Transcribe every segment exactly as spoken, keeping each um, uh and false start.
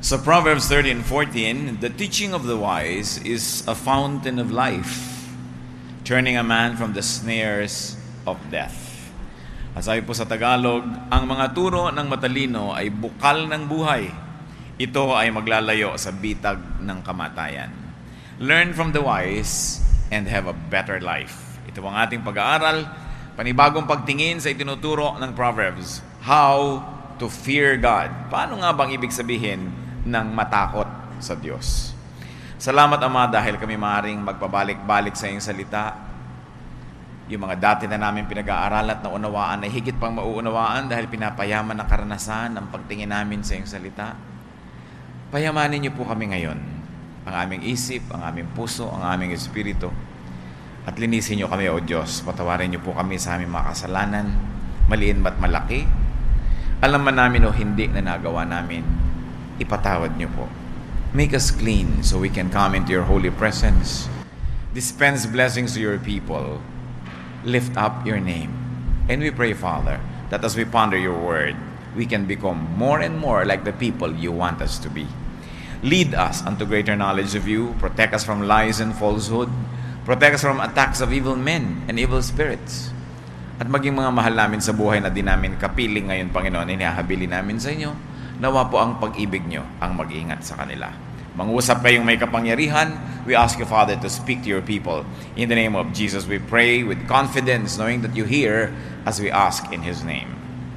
So Proverbs thirteen fourteen, the teaching of the wise is a fountain of life, turning a man from the snares of death. At sabi po sa Tagalog, ang mga turo ng matalino ay bukal ng buhay. Ito ay maglalayo sa bitag ng kamatayan. Learn from the wise and have a better life. Ito ang ating pag-aaral, panibagong pagtingin sa itinuturo ng Proverbs. How to fear God. Paano nga bang ibig sabihin ng matakot sa Diyos? Salamat, Ama, dahil kami maaaring magpabalik-balik sa iyong salita. Yung mga dati na namin pinag-aaral at naunawaan ay higit pang mauunawaan dahil pinapayaman ng karanasan ng pagtingin namin sa iyong salita. Payamanin niyo po kami ngayon, ang aming isip, ang aming puso, ang aming espiritu. At linisin niyo kami, O Diyos. Patawarin niyo po kami sa aming mga kasalanan, maliit ba't malaki. Alam man namin o hindi na nagawa namin, ipatawad niyo po. Make us clean so we can come into your holy presence. Dispense blessings to your people. Lift up your name. And we pray, Father, that as we ponder your word, we can become more and more like the people you want us to be. Lead us unto greater knowledge of you. Protect us from lies and falsehood. Protect us from attacks of evil men and evil spirits. At maging mga mahal namin sa buhay na di namin kapiling ngayon, Panginoon, inihahabili namin sa inyo. Nawa po ang pag-ibig nyo ang mag-ingat sa kanila. Mangusap kayong may kapangyarihan. We ask you, Father, to speak to your people. In the name of Jesus, we pray with confidence, knowing that you hear as we ask in His name.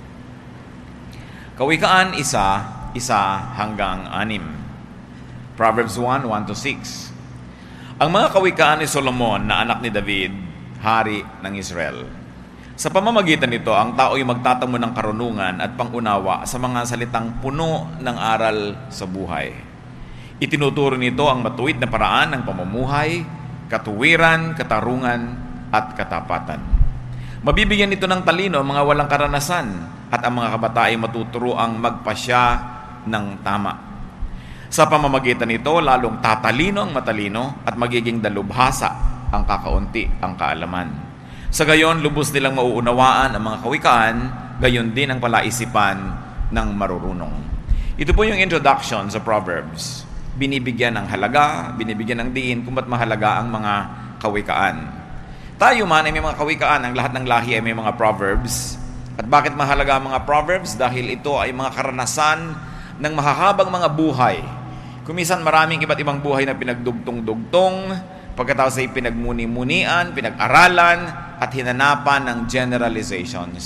Kawikaan, isa, isa hanggang anim. Proverbs one, one to six. Ang mga kawikaan ni Solomon na anak ni David, hari ng Israel. Sa pamamagitan nito, ang tao ay magtatamo ng karunungan at pangunawa sa mga salitang puno ng aral sa buhay. Itinuturo nito ang matuwid na paraan ng pamumuhay, katuwiran, katarungan, at katapatan. Mabibigyan nito ng talino ang mga walang karanasan at ang mga kabataan ay matuturo ang magpasya ng tama. Sa pamamagitan nito, lalong tatalino ang matalino at magiging dalubhasa ang kakaunti ang kaalaman. Sa gayon, lubos nilang mauunawaan ang mga kawikaan, gayon din ang palaisipan ng marurunong. Ito po yung introduction sa Proverbs. Binibigyan ng halaga, binibigyan ng diin kung ba't mahalaga ang mga kawikaan. Tayo man ay may mga kawikaan, ang lahat ng lahi ay may mga Proverbs. At bakit mahalaga ang mga Proverbs? Dahil ito ay mga karanasan ng mahahabang mga buhay. Kumisan maraming iba't ibang buhay na pinagdugtong-dugtong, pagkatapos ay pinagmuni-munian, pinag-aralan, at hinanapan ng generalizations.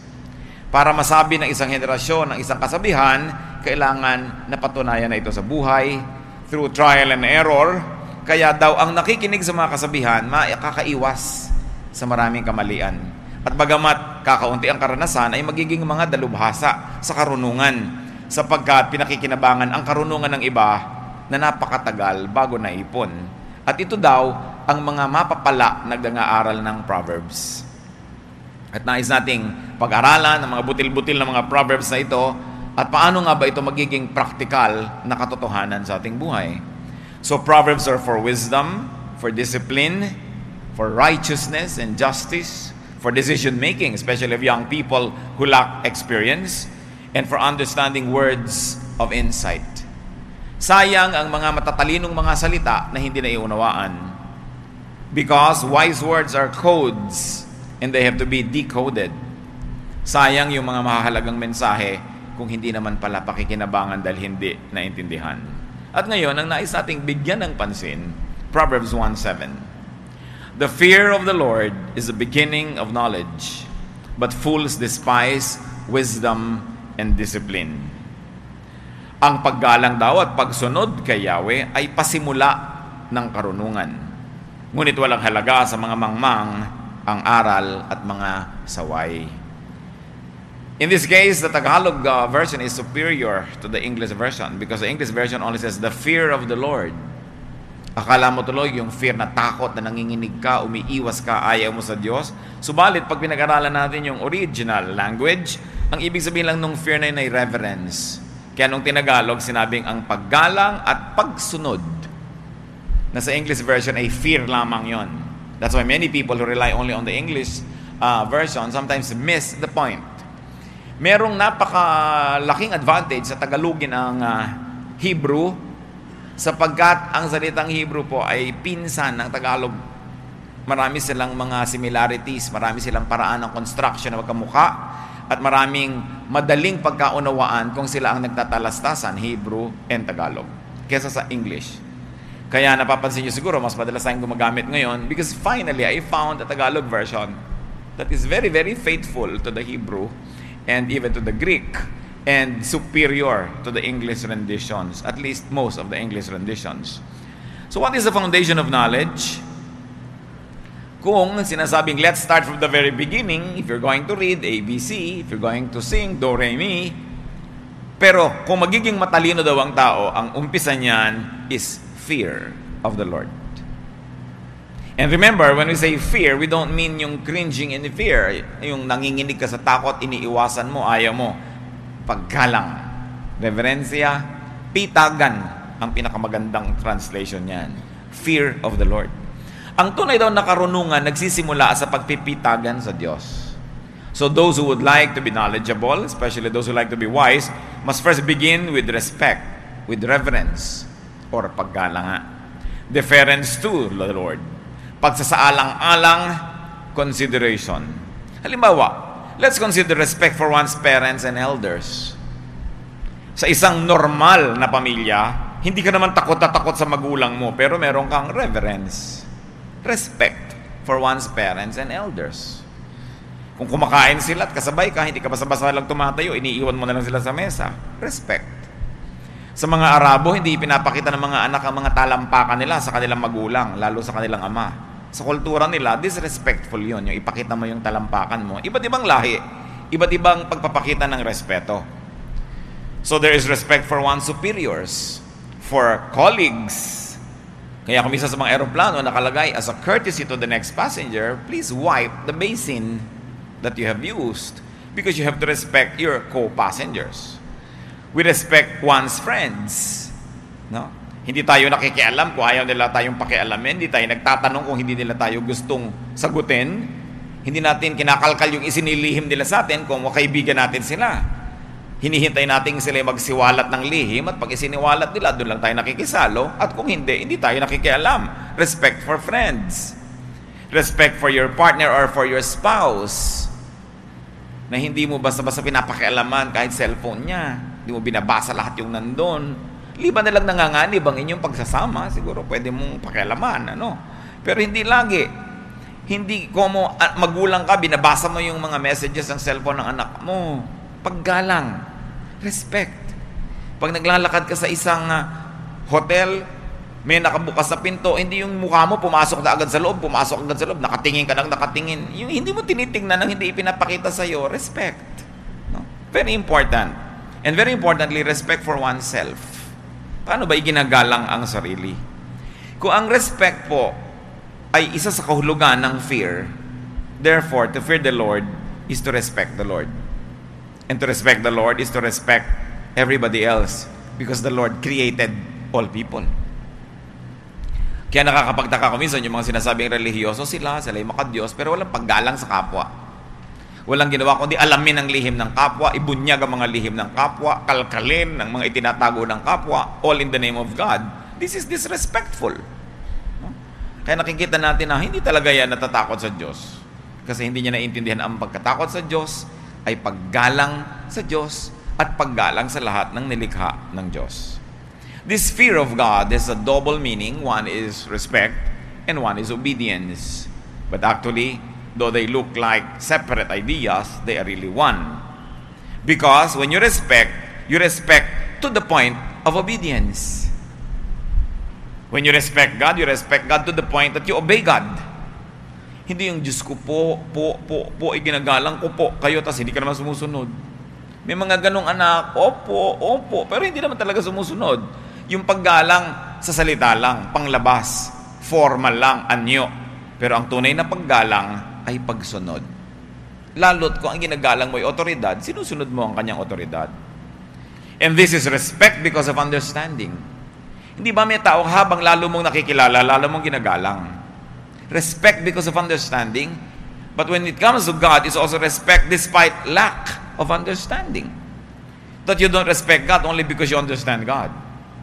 Para masabi ng isang henerasyon, ng isang kasabihan, kailangan napatunayan na ito sa buhay, through trial and error. Kaya daw ang nakikinig sa mga kasabihan, makakaiwas sa maraming kamalian. At bagamat kakaunti ang karanasan, ay magiging mga dalubhasa sa karunungan, sapagkat pinakikinabangan ang karunungan ng iba na napakatagal bago naipon. At ito daw ang mga mapapala nagdanga-aral ng Proverbs. At nais nating pag-aralan ang mga butil-butil na mga Proverbs na ito at paano nga ba ito magiging praktikal na katotohanan sa ating buhay. So Proverbs are for wisdom, for discipline, for righteousness and justice, for decision-making, especially of young people who lack experience, and for understanding words of insight. Sayang ang mga matatalinong mga salita na hindi na iunawaan. Because wise words are codes and they have to be decoded. Sayang yung mga mahahalagang mensahe kung hindi naman pala pakikinabangan dahil hindi naintindihan. At ngayon, ang nais nating bigyan ng pansin, Proverbs one seven. The fear of the Lord is the beginning of knowledge, but fools despise wisdom and discipline. Ang paggalang daw at pagsunod kay Yahweh ay pasimula ng karunungan. Ngunit walang halaga sa mga mangmang ang aral at mga saway. In this case, the Tagalog uh, version is superior to the English version because the English version only says, the fear of the Lord. Akala mo tuloy yung fear na takot na nanginginig ka, umiiwas ka, ayaw mo sa Diyos. Subalit, pag pinag-aralan natin yung original language, ang ibig sabihin lang nung fear na yun ay reverence. Kaya nung tinagalog, sinabing ang paggalang at pagsunod. Na sa English version ay fear lamang yon. That's why many people who rely only on the English uh, version sometimes miss the point. Merong napakalaking advantage sa Tagalogin ang uh, Hebrew, sapagkat ang salitang Hebrew po ay pinsan ng Tagalog. Marami silang mga similarities, marami silang paraan ng construction na magkamukha, at maraming madaling pagkaunawaan kung sila ang nagtatalastasan, Hebrew and Tagalog, kesa sa English. Kaya napapansin nyo siguro, mas madalas tayong gumagamit ngayon because finally, I found a Tagalog version that is very, very faithful to the Hebrew and even to the Greek and superior to the English renditions, at least most of the English renditions. So what is the foundation of knowledge? Kung sinasabing, let's start from the very beginning, if you're going to read A B C, if you're going to sing Do, Re, Mi, pero kung magiging matalino daw ang tao, ang umpisa niyan is fear of the Lord. And remember, when we say fear, we don't mean yung cringing in fear, yung nanginginig ka sa takot, iniiwasan mo, ayaw mo. Paggalang, reverensya, pitagan, ang pinakamagandang translation niyan. Fear of the Lord. Ang tunay daw na karunungan nagsisimula sa pagpipitagan sa Diyos. So those who would like to be knowledgeable, especially those who like to be wise, must first begin with respect, with reverence, or paggalang. Deference to the Lord. Pagsasaalang-alang, consideration. Halimbawa, let's consider respect for one's parents and elders. Sa isang normal na pamilya, hindi ka naman takot na takot sa magulang mo, pero meron kang reverence. Respect for one's parents and elders. Kung kumakain sila at kasabay ka, hindi ka basta-basta lang tumatayo, iniiwan mo na lang sila sa mesa. Respect. Sa mga Arabo, hindi pinapakita ng mga anak ang mga talampakan nila sa kanilang magulang, lalo sa kanilang ama. Sa kultura nila, disrespectful yun, yung ipakita mo yung talampakan mo. Iba't ibang lahi, iba't ibang pagpapakita ng respeto. So there is respect for one's superiors, for colleagues. Kaya kung minsan sa mga aeroplano nakalagay, as a courtesy to the next passenger, please wipe the basin that you have used because you have to respect your co-passengers. We respect one's friends. No? Hindi tayo nakikialam kung ayaw nila tayong pakialamin. Hindi tayo nagtatanong kung hindi nila tayo gustong sagutin. Hindi natin kinakalkal yung isinilihim nila sa atin kung makaibigan natin sila. Hinihintay natin sila magsiwalat ng lihim at pag isiniwalat nila, doon lang tayo nakikisalo. At kung hindi, hindi tayo nakikialam. Respect for friends. Respect for your partner or for your spouse. Na hindi mo basta-basta pinapakialaman kahit cellphone niya. Hindi mo binabasa lahat yung nandun. Liban na lang nanganganib ang inyong pagsasama, siguro pwede mong pakialaman, ano? Pero hindi lagi. Hindi como magulang ka, binabasa mo yung mga messages ng cellphone ng anak mo. Paggalang, respect. Pag naglalakad ka sa isang uh, hotel, may nakabukas na pinto, hindi yung mukha mo pumasok na agad sa loob, pumasok agad sa loob, nakatingin ka lang nakatingin. Yung hindi mo tinitingnan ng hindi ipinapakita sa iyo, respect. No? Very important. And very importantly, respect for oneself. Paano ba iginagalang ang sarili? Kung ang respect po ay isa sa kahulugan ng fear, therefore, to fear the Lord is to respect the Lord. And to respect the Lord is to respect everybody else because the Lord created all people. Kaya nakakapagtaka ko minsan yung mga sinasabing relihiyoso sila, sila yung makadiyos, pero walang paggalang sa kapwa. Walang ginawa kundi alamin ang lihim ng kapwa, ibunyag ang mga lihim ng kapwa, kalkalin ang mga itinatago ng kapwa, all in the name of God. This is disrespectful. No? Kaya nakikita natin na hindi talaga yan natatakot sa Diyos. Kasi hindi niya naiintindihan ang pagkatakot sa Diyos ay paggalang sa Diyos at paggalang sa lahat ng nilikha ng Diyos. This fear of God has a double meaning. One is respect and one is obedience. But actually, though they look like separate ideas, they are really one. Because when you respect, you respect to the point of obedience. When you respect God, you respect God to the point that you obey God. Hindi yung Diyos ko po, po, po, po, iginagalang ko po kayo, tas hindi ka naman sumusunod. May mga ganong anak, opo, opo, pero hindi naman talaga sumusunod. Yung paggalang sa salita lang, panglabas, formal lang, anyo. Pero ang tunay na paggalang ay pagsunod. Lalo't kung ang ginagalang mo ay otoridad, sinusunod mo ang kanyang otoridad. And this is respect because of understanding. Hindi ba may tao habang lalo mong nakikilala, lalo mong ginagalang? Respect because of understanding. But when it comes to God, it's also respect despite lack of understanding. That you don't respect God only because you understand God.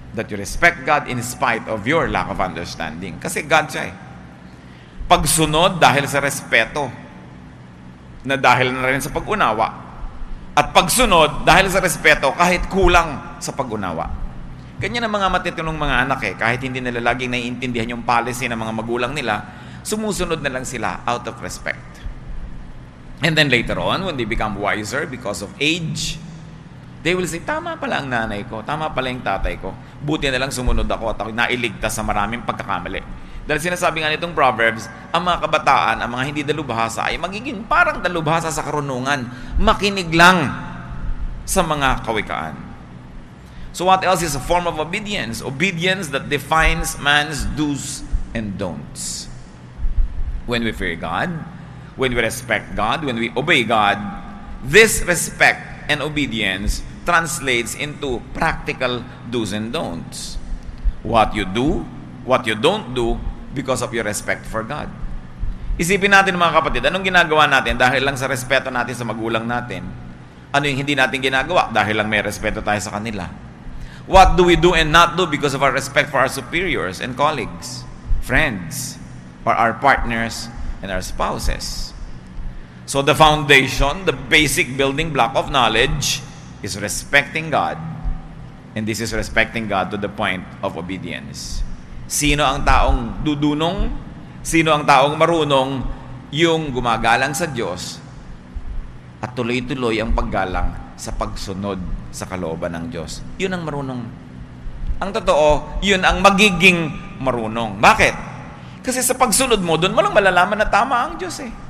that you respect God in spite of your lack of understanding. Kasi God siya eh. Pagsunod dahil sa respeto, na dahil na rin sa pag-unawa. At pagsunod dahil sa respeto kahit kulang sa pag-unawa. Ganyan ang mga matitinong mga anak eh. Kahit hindi nila laging naiintindihan yung policy ng mga magulang nila, sumusunod na lang sila out of respect. And then later on, when they become wiser because of age, they will say, tama pala ang nanay ko, tama pala yung tatay ko. Buti na lang sumunod ako at ako nailigtas sa maraming pagkakamali. Dahil sinasabi nga nitong Proverbs, ang mga kabataan, ang mga hindi dalubhasa ay magiging parang dalubhasa sa karunungan. Makinig lang sa mga kawikaan. So what else is a form of obedience? Obedience that defines man's do's and don'ts. When we fear God, when we respect God, when we obey God, this respect and obedience translates into practical do's and don'ts. What you do, what you don't do because of your respect for God. Isipin natin mga kapatid, anong ginagawa natin dahil lang sa respeto natin sa magulang natin? Ano yung hindi natin ginagawa dahil lang may respeto tayo sa kanila? What do we do and not do because of our respect for our superiors and colleagues, friends, or our partners and our spouses? So the foundation, the basic building block of knowledge is respecting God. And this is respecting God to the point of obedience. Sino ang taong dudunong? Sino ang taong marunong? Yung gumagalang sa Diyos at tuloy-tuloy ang paggalang sa pagsunod sa kalooban ng Diyos. Yun ang marunong. Ang totoo, yun ang magiging marunong. Bakit? Kasi sa pagsunod mo, doon mo lang malalaman na tama ang Diyos eh.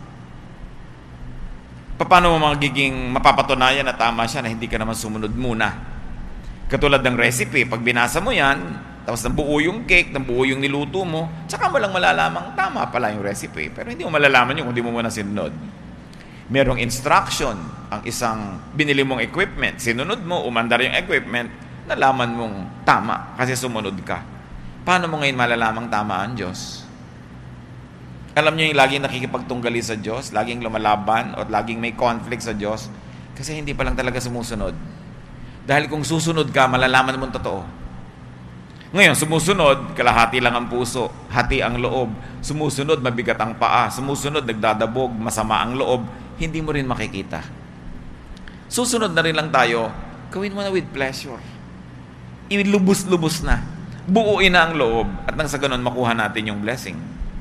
Paano mo magiging mapapatunayan na tama siya na hindi ka naman sumunod muna? Katulad ng recipe, pag binasa mo yan, tapos nabuo yung cake, nabuo yung niluto mo, tsaka mo lang malalamang tama pala yung recipe. Pero hindi mo malalaman yun kung hindi mo muna sinunod. Merong instruction ang isang binili mong equipment. Sinunod mo, umandar yung equipment, nalaman mong tama kasi sumunod ka. Paano mo ngayon malalamang tama ang Diyos? Alam niyo yung laging nakikipagtunggali sa Diyos, laging lumalaban o laging may conflict sa Diyos kasi hindi pa lang talaga sumusunod. Dahil kung susunod ka, malalaman mo totoo. Ngayon, sumusunod, kalahati lang ang puso, hati ang loob. Sumusunod, mabigat ang paa. Sumusunod, nagdadabog, masama ang loob. Hindi mo rin makikita. Susunod na rin lang tayo, gawin mo na with pleasure. Ilubos-lubos na. Buuin na ang loob at nang sa ganun makuha natin yung blessing.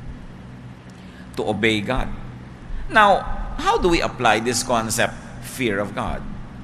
To obey God. Now, how do we apply this concept, fear of God?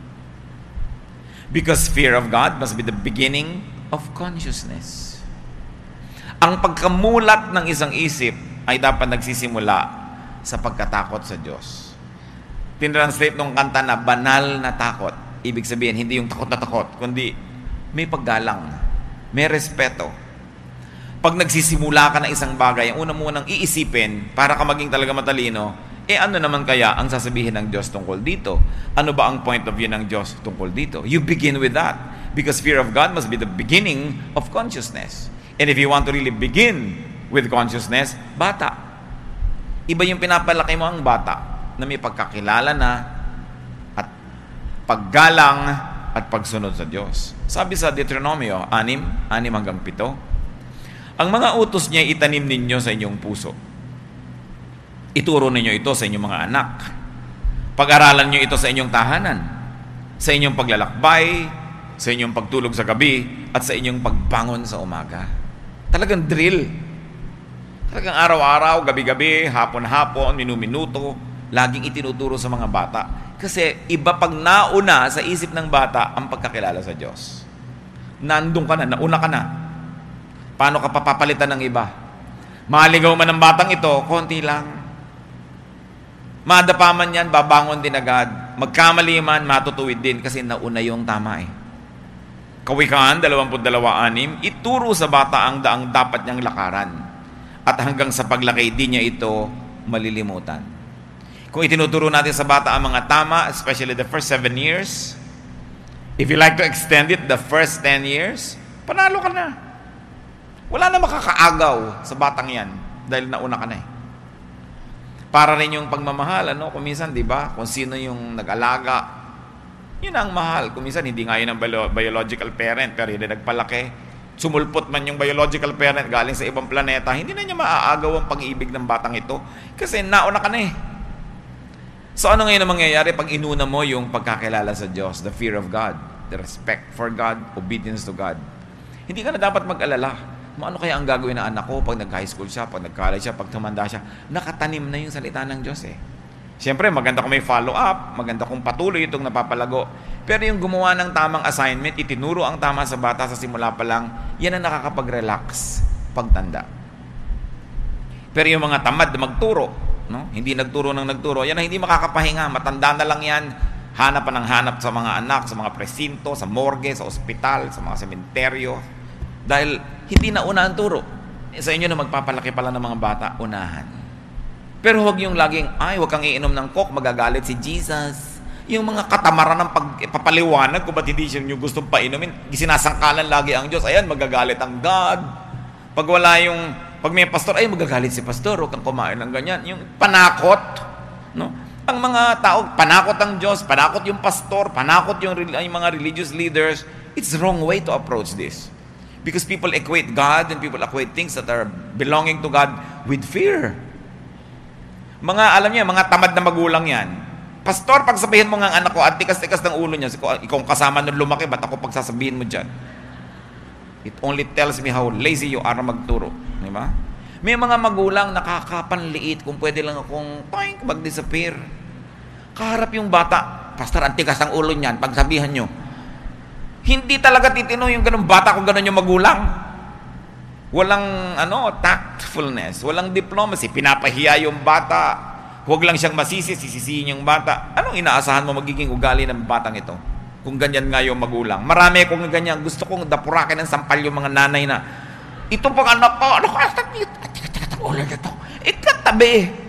Because fear of God must be the beginning of consciousness. Ang pagkamulat ng isang isip ay dapat nagsisimula sa pagkatakot sa Diyos. Tinranslate nung kanta na banal na takot. Ibig sabihin, hindi yung takot na takot, kundi may paggalang, may respeto. Pag nagsisimula ka ng isang bagay, ang una mo nang iisipin para ka maging talaga matalino, eh ano naman kaya ang sasabihin ng Diyos tungkol dito? Ano ba ang point of view ng Diyos tungkol dito? You begin with that. Because fear of God must be the beginning of consciousness. And if you want to really begin with consciousness, bata. Iba yung pinapalaki mo ang bata na may pagkakilala na at paggalang at pagsunod sa Diyos. Sabi sa Deuteronomio, anim, anim hanggang pito, ang mga utos niya itanim ninyo sa inyong puso. Ituro ninyo ito sa inyong mga anak. Pag-aralan nyo ito sa inyong tahanan, sa inyong paglalakbay, sa inyong pagtulog sa gabi, at sa inyong pagbangon sa umaga. Talagang drill. Talagang araw-araw, gabi-gabi, hapon-hapon, minu-minuto, laging itinuturo sa mga bata. Kasi iba pag nauna sa isip ng bata ang pagkakilala sa Diyos. Nandun ka na, nauna ka na. Paano ka papapalitan ng iba? Maligaw man ng batang ito, konti lang. Madapa man yan, babangon din agad. Magkamali man, matutuwid din kasi nauna yung tama eh. Kawikaan, dalawampu't dalawa anim, ituro sa bata ang daang dapat niyang lakaran. At hanggang sa paglaki, di niya ito malilimutan. Kung itinuturo natin sa bata ang mga tama, especially the first seven years, if you like to extend it, the first ten years, panalo ka na. Wala na makakaagaw sa batang yan dahil nauna ka na eh. Para rin yung pagmamahal, ano? Kung minsan, di ba? Kung sino yung nag-alaga, yun ang mahal. Kung minsan, hindi nga yun ang bio- biological parent, pero yun ang nagpalaki. sumulpot man yung biological parent galing sa ibang planeta, hindi na niya maaagaw ang pag-ibig ng batang ito. Kasi nauna ka na eh. So ano ngayon ang mangyayari pag inuna mo yung pagkakilala sa Diyos, the fear of God, the respect for God, obedience to God? Hindi ka na dapat mag-alala. Ano kaya ang gagawin ng anak ko pag nag-high school siya, pag nag-college siya, pag tumanda siya? Nakatanim na yung salita ng Diyos eh. Siyempre, maganda kung may follow-up, maganda kung patuloy itong napapalago. Pero yung gumawa ng tamang assignment, itinuro ang tama sa bata sa simula pa lang, yan ang nakakapag-relax pagtanda. Pero yung mga tamad na magturo, no? Hindi nagturo ng nagturo, yan ang hindi makakapahinga, matanda na lang yan, hanap pa ng hanap sa mga anak, sa mga presinto, sa morgue, sa ospital, sa mga sementeryo. Dahil hindi na una ang turo. Sa inyo na magpapalaki pala ng mga bata, unahan. Pero huwag yung laging, ay, huwag kang iinom ng coke, magagalit si Jesus. Yung mga katamaran ng pagpapaliwanag kung ba't hindi siya yung gustong painumin, sinasangkalan lagi ang Diyos. Ayan, magagalit ang God. Pag wala yung, pag may pastor, ay, magagalit si pastor, huwag kang kumain ng ganyan. Yung panakot, no? Ang mga tao, panakot ang Diyos, panakot yung pastor, panakot yung, yung mga religious leaders. It's the wrong way to approach this. Because people equate God and people equate things that are belonging to God with fear. Mga, alam niyo, mga tamad na magulang yan. Pastor, pag sabihin mo nga ang anak ko, at tikas-tikas ng ulo niya, ikaw ang kasama nung lumaki, ba't ako pagsasabihin mo dyan? It only tells me how lazy you are magturo. Di ba? May mga magulang nakakapanliit kung pwede lang akong toink, mag-disappear. Kaharap yung bata, Pastor, ang tikas ng ulo niyan, pagsabihan nyo. Hindi talaga titino yung ganun bata kung ganun yung magulang. Walang ano, tactfulness, walang diplomacy, pinapahiya yung bata. Huwag lang siyang masisi, sisisihin yung bata. Anong inaasahan mo magiging ugali ng batang ito? Kung ganyan nga yung magulang. Marami kung ganyan, gusto kong dapurakin ng sampal yung mga nanay na, ito pang anak ko, ano ka, tikat-tikat ang ulo nito. Ikatabi.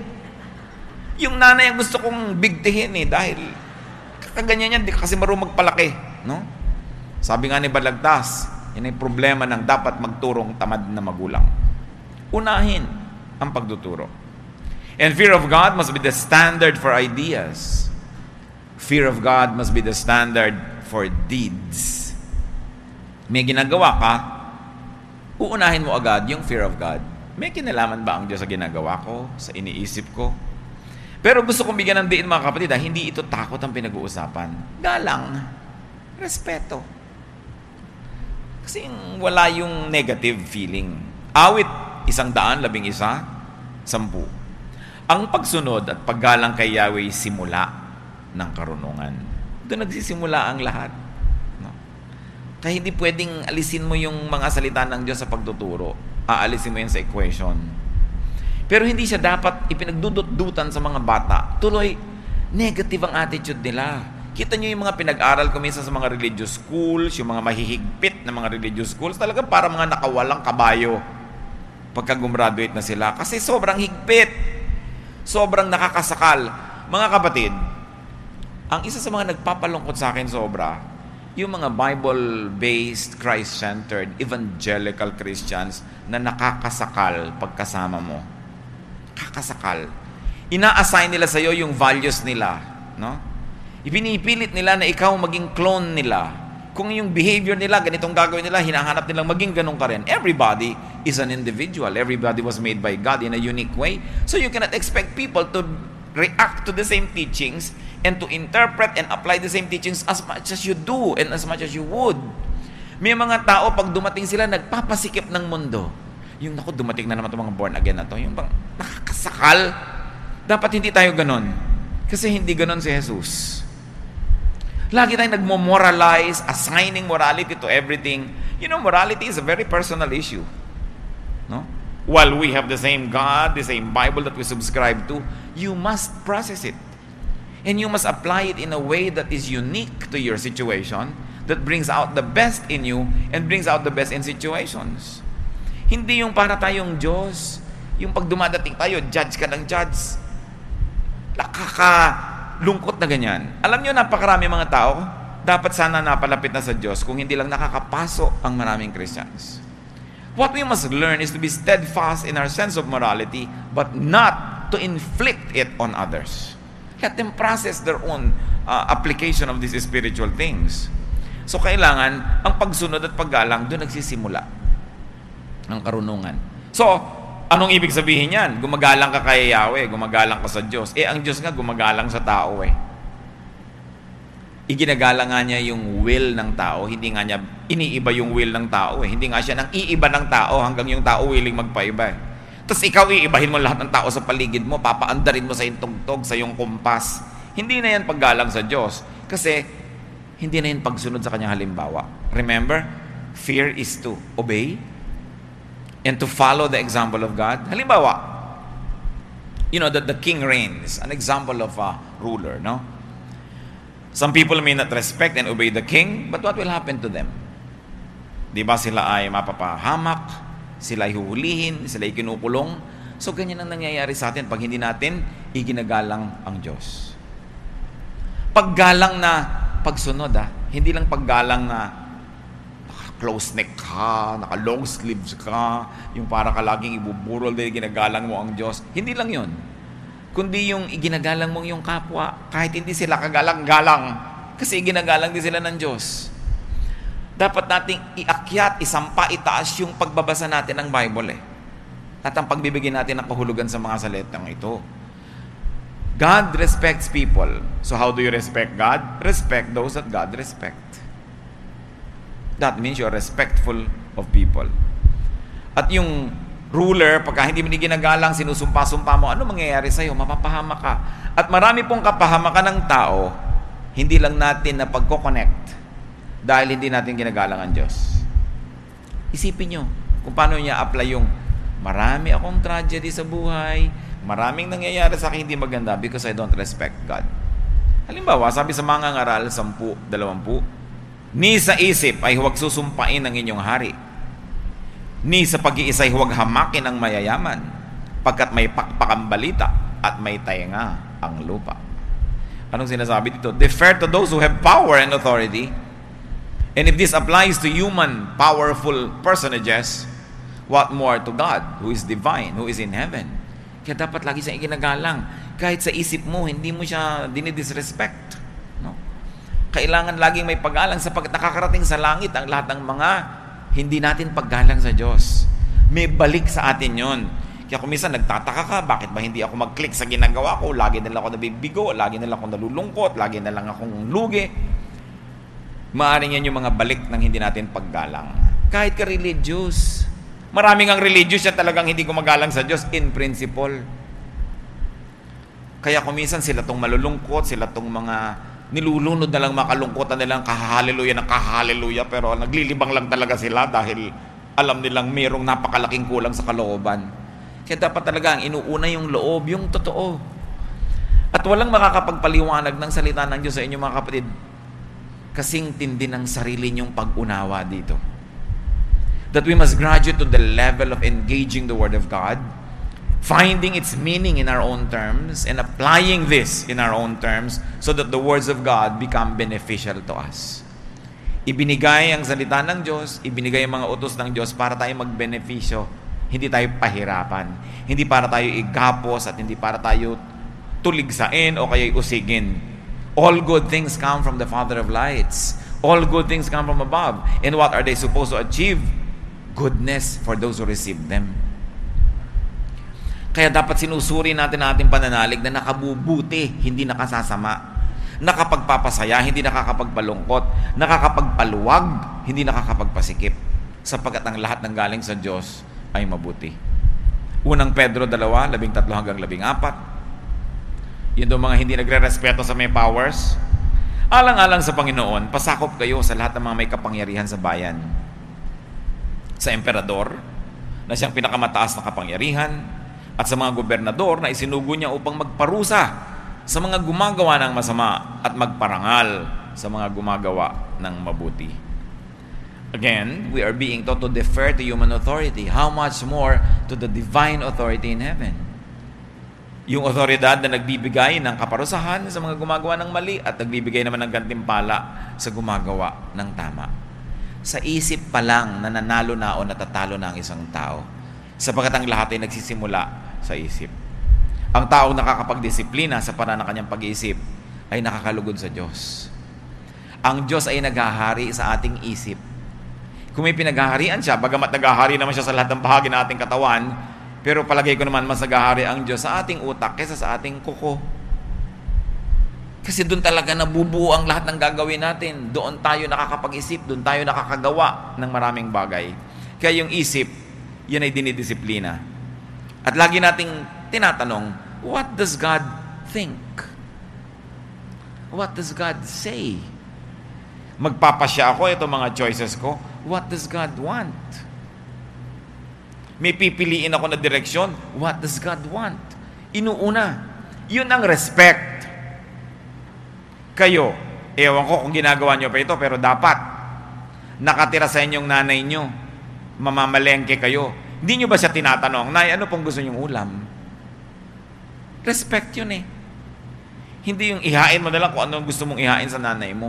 Yung nanay ang gusto kong bigtihin eh, dahil kaganyan yan, di kasi marunong magpalaki. No? Sabi nga ni Balagtas, yan ay problema ng dapat magturong tamad na magulang. Unahin ang pagtuturo. And fear of God must be the standard for ideas. Fear of God must be the standard for deeds. May ginagawa ka, uunahin mo agad yung fear of God. May kinalaman ba ang Diyos sa ginagawa ko, sa iniisip ko? Pero gusto kong bigyan ng diin mga kapatid, ha? Hindi ito takot ang pinag-uusapan. Galang, respeto. Kasi wala yung negative feeling. Awit, isang daan, labing isa, sampu. Ang pagsunod at paggalang kay Yahweh simula ng karunungan. Doon nagsisimula ang lahat. No? Kaya hindi pwedeng alisin mo yung mga salita ng Diyos sa pagtuturo. Aalisin mo yan sa equation. Pero hindi siya dapat ipinagdudot-dutan sa mga bata. Tuloy, negative ang attitude nila. Kita nyo yung mga pinag-aral ko minsan sa mga religious schools, yung mga mahihigpit na mga religious schools, talaga para mga nakawalang kabayo pagka gumraduate na sila. Kasi sobrang higpit. Sobrang nakakasakal. Mga kapatid, ang isa sa mga nagpapalungkot sa akin sobra, yung mga Bible-based, Christ-centered, evangelical Christians na nakakasakal pagkasama mo. Kakasakal. Ina-assign nila sa iyo yung values nila. No? Ipinipilit nila na ikaw maging clone nila. Kung yung behavior nila, ganitong gagawin nila, hinahanap nilang maging ganun ka rin. Everybody is an individual. Everybody was made by God in a unique way. So you cannot expect people to react to the same teachings and to interpret and apply the same teachings as much as you do and as much as you would. May mga tao, pag dumating sila, nagpapasikip ng mundo. Yung, naku, dumating na naman itong mga born again na to. Yung bang nakakasakal. Dapat hindi tayo ganun. Kasi hindi ganun si Jesus. Lagi tayong nagmo-moralize, assigning morality to everything. You know, morality is a very personal issue. No? While we have the same God, the same Bible that we subscribe to, you must process it. And you must apply it in a way that is unique to your situation, that brings out the best in you and brings out the best in situations. Hindi yung para tayong Diyos, yung pag dumadating tayo, judge ka ng judge. Nakaka... lungkot na ganyan. Alam nyo, napakarami mga tao, dapat sana napalapit na sa Diyos kung hindi lang nakakapaso ang maraming Christians. What we must learn is to be steadfast in our sense of morality, but not to inflict it on others. Let them process their own uh, application of these spiritual things. So kailangan, ang pagsunod at paggalang, doon nagsisimula ang karunungan. So, anong ibig sabihin yan? Gumagalang ka kay Yahweh, gumagalang ka sa Diyos. Eh, ang Diyos nga gumagalang sa tao eh. Iginagalang nga niya yung will ng tao, hindi nga niya iniiba yung will ng tao eh. Hindi nga siya nang iiba ng tao hanggang yung tao willing magpaiba eh. Tapos ikaw iibahin mo lahat ng tao sa paligid mo, papaandarin mo sa iyong tugtog, sa iyong kumpas. Hindi na yan paggalang sa Diyos. Kasi, hindi na yan pagsunod sa kanyang halimbawa. Remember, fear is to obey and to follow the example of God. Halimbawa, you know, that the king reigns, an example of a ruler, no? Some people may not respect and obey the king, but what will happen to them? Di ba sila ay mapapahamak, sila ay huhulihin, sila ay kinukulong. So, ganyan ang nangyayari sa atin pag hindi natin iginagalang ang Diyos. Paggalang na pagsunod, ah. Hindi lang paggalang na naka-close neck ka, naka-long sleeves ka, yung para ka laging ibuburol dahil ginagalang mo ang Diyos. Hindi lang yun. Kundi yung iginagalang mong yung kapwa, kahit hindi sila kagalang-galang, kasi iginagalang din sila ng Diyos. Dapat nating iakyat, isampa, itaas yung pagbabasa natin ng Bible eh. At ang pagbibigyan natin ng kahulugan sa mga salitang ito. God respects people. So how do you respect God? Respect those that God respect. That means you're respectful of people. At yung ruler, pagka hindi mo ginagalang, sinusumpa-sumpa mo, ano mangyayari sa'yo? Mapapahamak ka. At marami pong kapahamakan ng tao, hindi lang natin na pagko-connect dahil hindi natin ginagalang ang Diyos. Isipin nyo kung paano niya apply yung marami akong tragedy sa buhay, maraming nangyayari sa akin hindi maganda because I don't respect God. Halimbawa, sabi sa mga ngaral, sampu, dalawampu, ni sa isip ay huwag susumpain ang inyong hari. Ni sa pag-iisay huwag hamakin ang mayayaman, pagkat may pakpakang balita at may tainga ang lupa. Anong sinasabi dito? Defer to those who have power and authority. And if this applies to human, powerful personages, what more to God, who is divine, who is in heaven? Kaya dapat lagi siyang iginagalang. Kahit sa isip mo, hindi mo siya dinidisrespect. No? Kailangan laging may pag-alang sapagkat nakakarating sa langit ang lahat ng mga hindi natin paggalang sa Diyos. May balik sa atin yon. Kaya kung minsan nagtataka ka, bakit ba hindi ako mag-click sa ginagawa ko? Lagi na lang ako nabibigo, lagi na lang ako nalulungkot, lagi na lang akong lugi. Maaring yan yung mga balik ng hindi natin paggalang. Kahit ka religious. Maraming ang religious yan talagang hindi gumagalang sa Diyos in principle. Kaya kung minsan sila tong malulungkot, sila tong mga nilulunod na lang makalungkotan nilang kahahaleluya ng kahahaleluya, pero naglilibang lang talaga sila dahil alam nilang mayroong napakalaking kulang sa kalooban. Kaya dapat talaga ang inuuna yung loob, yung totoo. At walang makakapagpaliwanag ng salita ng Diyos sa inyo mga kapatid kasing tindi ng sarili niyong pag-unawa dito. That we must graduate to the level of engaging the Word of God, finding its meaning in our own terms, and applying this in our own terms so that the words of God become beneficial to us. Ibinigay ang salita ng Diyos, ibinigay ang mga utos ng Diyos para tayo magbenepisyo, hindi tayo pahirapan, hindi para tayo igapos at hindi para tayo tuligsain o kaya usigin. All good things come from the Father of lights. All good things come from above. And what are they supposed to achieve? Goodness for those who receive them. Kaya dapat sinusuri natin ang ating pananalig na nakabubuti, hindi nakasasama. Nakapagpapasaya, hindi nakakapagpalungkot. Nakakapagpaluwag, hindi nakakapagpasikip. Sapagkat ang lahat ng galing sa Diyos ay mabuti. Unang Pedro dalawa, labing tatlo hanggang labing apat. Yun daw mga hindi nagre-respeto sa may powers. Alang-alang sa Panginoon, pasakop kayo sa lahat ng mga may kapangyarihan sa bayan. Sa emperador, na siyang pinakamataas na kapangyarihan, at sa mga gobernador na isinugo niya upang magparusa sa mga gumagawa ng masama at magparangal sa mga gumagawa ng mabuti. Again, we are being taught to defer to human authority. How much more to the divine authority in heaven? Yung otoridad na nagbibigay ng kaparusahan sa mga gumagawa ng mali at nagbibigay naman ng gantimpala sa gumagawa ng tama. Sa isip pa lang nananalo na o natatalo na ang isang tao. Sapagkat ang lahat ay nagsisimula sa isip. Ang taong nakakapagdisiplina sa paraan ng kanyang pag-iisip ay nakakalugod sa Diyos. Ang Diyos ay naghahari sa ating isip. Kung may pinaghaharian siya, bagamat naghahari naman siya sa lahat ng bahagi ng ating katawan, pero palagay ko naman mas naghahari ang Diyos sa ating utak kaysa sa ating kuko. Kasi doon talaga nabubuo ang lahat ng gagawin natin. Doon tayo nakakapag-isip, doon tayo nakakagawa ng maraming bagay. Kaya yung isip, yun ay dinidisiplina. At lagi nating tinatanong, what does God think? What does God say? Magpapasya ako, ito mga choices ko. What does God want? May pipiliin ako na direksyon. What does God want? Inuuna. Yun ang respect. Kayo, ewan ko kung ginagawa nyo pa ito, pero dapat nakatira sa inyong nanay nyo, mamamalengke kayo. Hindi nyo ba siya tinatanong, Nay, ano pong gusto nyong ulam? Respect yun eh. Hindi yung ihain mo na lang kung ano gusto mong ihain sa nanay mo.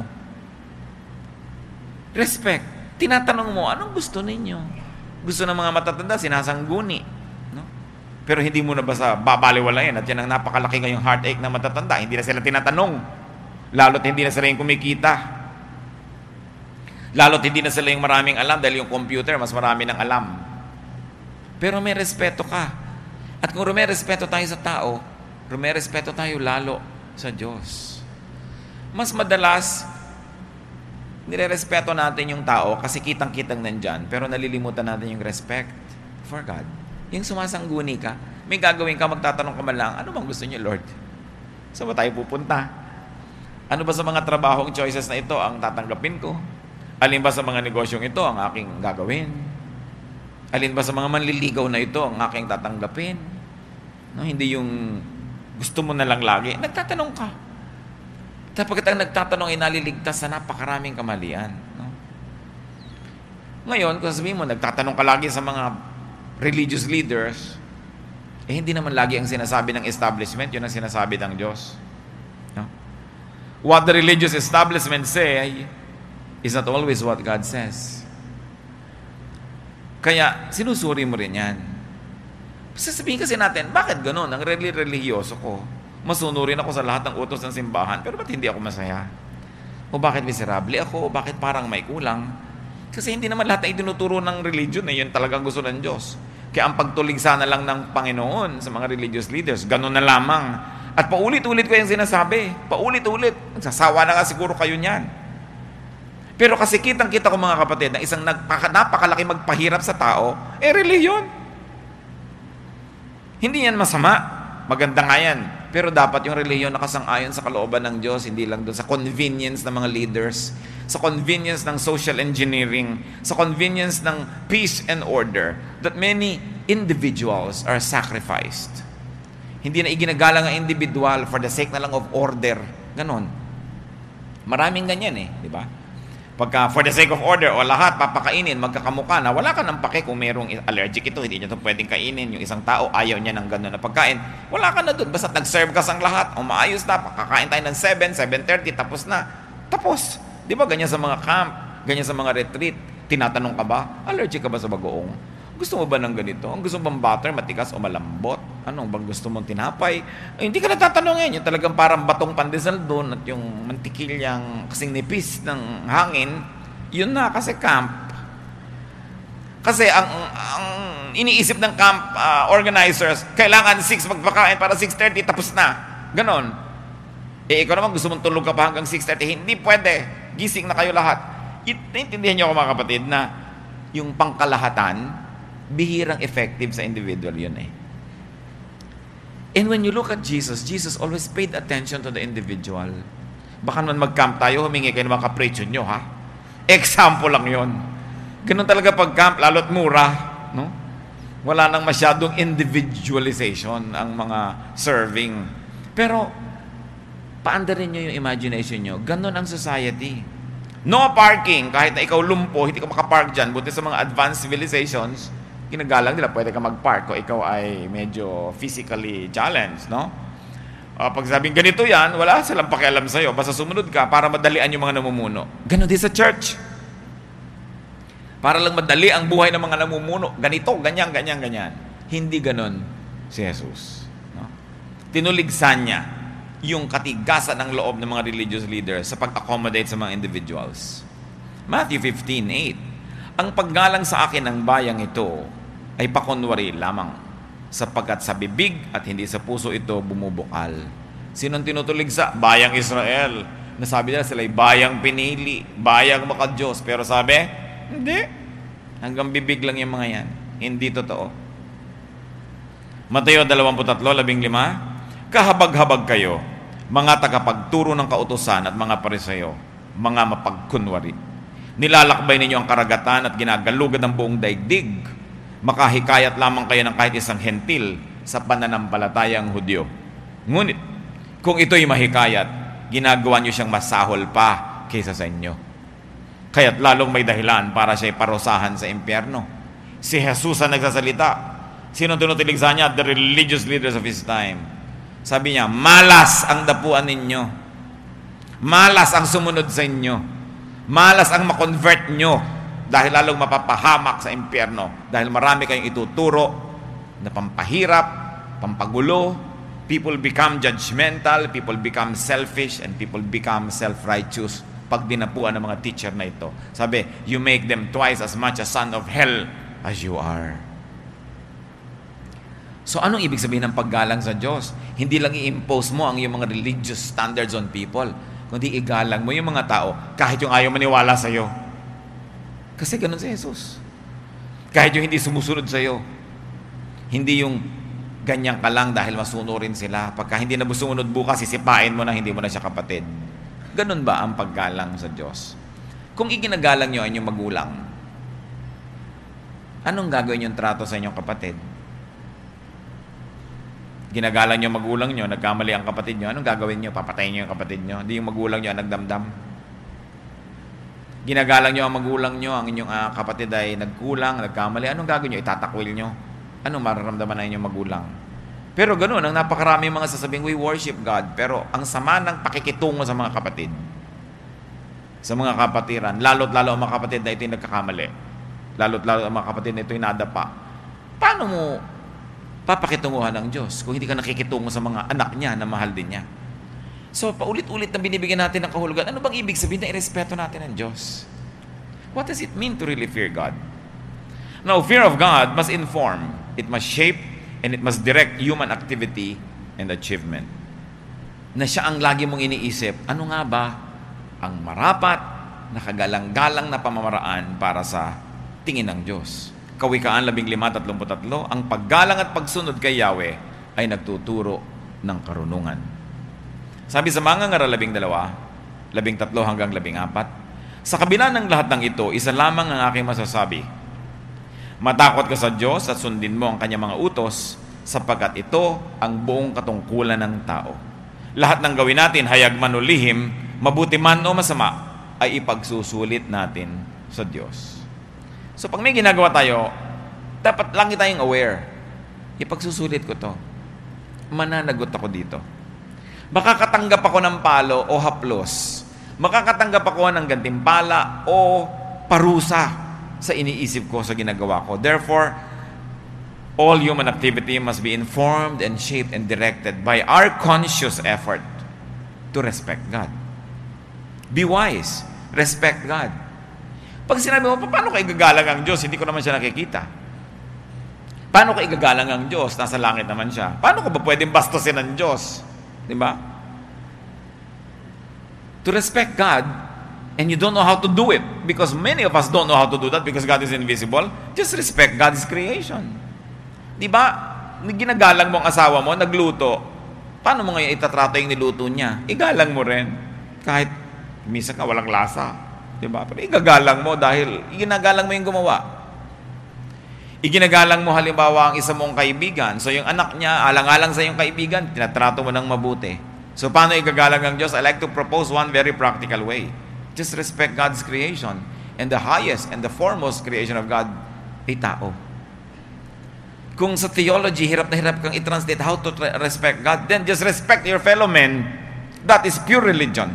Respect. Tinatanong mo, anong gusto ninyo? Gusto ng mga matatanda, sinasangguni. No? Pero hindi mo na basta babaliwalayan at yan ang napakalaki ngayong heartache na matatanda. Hindi na sila tinatanong. Lalo't hindi na sila yung kumikita. Lalo't hindi na sila yung maraming alam dahil yung computer, mas marami ng alam. Pero may respeto ka. At kung may respeto tayo sa tao, may respeto tayo lalo sa Diyos. Mas madalas, nire-respeto natin yung tao kasi kitang-kitang nandyan, pero nalilimutan natin yung respect for God. Yung sumasangguni ka, may gagawin ka, magtatanong ka man lang, ano bang gusto niyo, Lord? Saan ba tayo pupunta? Ano ba sa mga trabahong choices na ito ang tatanggapin ko? Alin ba sa mga negosyong ito ang aking gagawin? Alin ba sa mga manliligaw na ito ang aking tatanggapin? No, hindi yung gusto mo na lang lagi. Nagtatanong ka. Tapos ang nagtatanong ay naliligtas sa napakaraming kamalian. No? Ngayon, kung sabihin mo, nagtatanong ka lagi sa mga religious leaders, eh hindi naman lagi ang sinasabi ng establishment, yun ang sinasabi ng Diyos. No? What the religious establishment say is not always what God says. Kaya, sinusuri mo rin yan. Sasabihin kasi natin, bakit ganun? Ang religiyoso ko, masunurin ako sa lahat ng utos ng simbahan, pero ba't hindi ako masaya? O bakit miserable ako? O bakit parang may kulang? Kasi hindi naman lahat na itinuturo ng religion, eh, yun talagang gusto ng Diyos. Kaya ang pagtuligsa na lang ng Panginoon sa mga religious leaders, ganun na lamang. At paulit-ulit ko yung sinasabi. Paulit-ulit. Sasawa na nga siguro kayo niyan. Pero kasi kitang-kita ko mga kapatid, na isang nagpaka, napakalaki magpahirap sa tao, eh reliyon. Hindi yan masama. Maganda nga yan. Pero dapat yung relihiyon nakasang-ayon sa kalooban ng Diyos, hindi lang doon sa convenience ng mga leaders, sa convenience ng social engineering, sa convenience ng peace and order, that many individuals are sacrificed. Hindi na iginagalang ang individual for the sake na lang of order. Ganon. Maraming ganyan eh, di ba? Pagka for the sake of order, o lahat papakainin, magkakamukha na, wala ka ng pake kung merong allergic ito, hindi niya ito pwedeng kainin. Yung isang tao, ayaw niya ng gano'n na pagkain. Wala ka na doon, basta nag-serve ka sang lahat, o maayos na, pakakain tayo ng seven, seven thirty, tapos na. Tapos. Di ba ganyan sa mga camp, ganyan sa mga retreat, tinatanong ka ba, allergic ka ba sa bagoong? Gusto mo ba ng ganito? Ang gusto mo bang butter, matikas o malambot? Anong bang gusto mong tinapay? Ay, hindi ka natatanongin. Yung talagang parang batong pandesal doon at yung mantikilyang kasing nipis ng hangin, yun na kasi camp. Kasi ang, ang iniisip ng camp uh, organizers, kailangan six magpakain para six thirty, tapos na. Ganon. Eh, ikaw naman gusto mong tulog ka pa hanggang six thirty. Hindi pwede. Gising na kayo lahat. Intindihan niyo ako mga kapatid na yung pangkalahatan, bihirang effective sa individual yun eh. And when you look at Jesus, Jesus always paid attention to the individual. Baka naman mag-camp tayo, humingi kayo ng mga kapretsyo nyo, ha? Example lang yun. Ganun talaga pag-camp, lalo't mura. No? Wala nang masyadong individualization ang mga serving. Pero, paandarin nyo yung imagination nyo. Ganun ang society. No parking, kahit na ikaw lumpo, hindi ka makapark dyan, buti sa mga advanced civilizations, ginagalang nila, pwede ka mag-park kung ikaw ay medyo physically challenged, no? Uh, pag sabing ganito yan, wala silang pakialam sa'yo. Basta sumunod ka para madalian yung mga namumuno. Ganon din sa church. Para lang madali ang buhay ng mga namumuno. Ganito, ganyan, ganyan, ganyan. Hindi ganon si Jesus. No? Tinuligsan niya yung katigasan ng loob ng mga religious leaders sa pag-accommodate sa mga individuals. Matthew fifteen eight, ang paggalang sa akin ng bayang ito ay pakunwari lamang, sapagkat sa bibig at hindi sa puso ito bumubukal. Sinong tinutulig sa bayang Israel? Nasabi nila sila ay bayang pinili, bayang makadiyos. Pero sabi, hindi. Hanggang bibig lang yung mga yan. Hindi totoo. Mateo twenty-three fifteen, kahabag-habag kayo, mga tagapagturo ng kautusan at mga pariseyo, mga mapagkunwari. Nilalakbay ninyo ang karagatan at ginagalugad ang buong daigdig. Makahikayat lamang kayo ng kahit isang hentil sa pananampalatayang Hudyo. Ngunit, kung ito'y mahikayat, ginagawa nyo siyang masahol pa kaysa sa inyo. Kaya't lalong may dahilan para siya'y parusahan sa impyerno. Si Jesus ang nagsasalita. Sino tinutilig sa niya? The religious leaders of his time. Sabi niya, malas ang dapuan ninyo. Malas ang sumunod sa inyo. Malas ang makonvert nyo. Dahil lalong mapapahamak sa impyerno. Dahil marami kayong ituturo na pampahirap, pampagulo. People become judgmental, people become selfish, and people become self-righteous pag dinapuan ng mga teacher na ito. Sabi, you make them twice as much a son of hell as you are. So anong ibig sabihin ng paggalang sa Diyos? Hindi lang i-impose mo ang iyong mga religious standards on people, kundi igalang mo yung mga tao kahit yung ayaw maniwala sa iyo. Kasi ganun si Jesus. Kahit yung hindi sumusunod sa iyo. Hindi yung ganyan ka lang dahil masunurin sila. Pagka hindi na sumunod bukas, sisipain mo na hindi mo na siya kapatid. Ganun ba ang paggalang sa Diyos? Kung iginagalang nyo ang inyong magulang, anong gagawin yung trato sa inyong kapatid? Ginagalang nyo magulang nyo, nagkamali ang kapatid nyo, anong gagawin nyo? Papatayin nyo yung kapatid nyo? Hindi yung magulang nyo ang nagdamdam. Ginagalang nyo ang magulang nyo, ang inyong uh, kapatid ay nagkulang, nagkamali, anong gagawin nyo? Itatakwil nyo? Anong mararamdaman na inyong magulang? Pero ganoon, ang napakarami mga sasabing, we worship God. Pero ang sama ng pakikitungo sa mga kapatid, sa mga kapatiran, lalo't lalo ang mga kapatid na ito'y nagkakamali, lalo't lalo ang mga kapatid na ito'y nadapa, paano mo papakitunguhan ng Diyos kung hindi ka nakikitungo sa mga anak niya na mahal din niya? So, paulit-ulit na binibigyan natin ng kahulugan. Ano bang ibig sabihin na irespeto natin ng Diyos? What does it mean to really fear God? Now, fear of God must inform, it must shape, and it must direct human activity and achievement. Na siya ang lagi mong iniisip, ano nga ba ang marapat, nakagalang-galang na pamamaraan para sa tingin ng Diyos? Kawikaan fifteen thirty-three, ang paggalang at pagsunod kay Yahweh ay nagtuturo ng karunungan. Sabi sa mga ngaral twelve, thirteen hanggang fourteen, sa kabila ng lahat ng ito, isa lamang ang aking masasabi. Matakot ka sa Diyos at sundin mo ang kanyang mga utos, sapagkat ito ang buong katungkulan ng tao. Lahat ng gawin natin, hayag man o lihim, mabuti man o masama, ay ipagsusulit natin sa Diyos. So pag may ginagawa tayo, dapat lang tayong aware. Ipagsusulit ko to. Mananagot ako dito. Makakatanggap ako ng palo o haplos. Makakatanggap ako ng gantimpala o parusa sa iniisip ko, sa ginagawa ko. Therefore, all human activity must be informed and shaped and directed by our conscious effort to respect God. Be wise. Respect God. Pag sinabi mo, paano ka igagalang ang Diyos? Hindi ko naman siya nakikita. Paano ka igagalang ang Diyos? Nasa langit naman siya. Paano ka ba pwedeng bastusin ang Diyos? Di ba? To respect God, and you don't know how to do it, because many of us don't know how to do that because God is invisible, just respect God's creation. Di ba? Ginagalang mo ang asawa mo, nagluto. Paano mo ngayon itatrato yung niluto niya? Igalang mo rin. Kahit minsan ka walang lasa. Diba? Pero igagalang mo dahil iginagalang mo yung gumawa. Iginagalang mo halimbawa ang isa mong kaibigan. So yung anak niya, alang-alang sa yung kaibigan, tinatrato mo ng mabuti. So paano igagalang ang Diyos? I like to propose one very practical way. Just respect God's creation. And the highest and the foremost creation of God ay tao. Kung sa theology, hirap na hirap kang i-translate how to respect God, then just respect your fellow men. That is pure religion.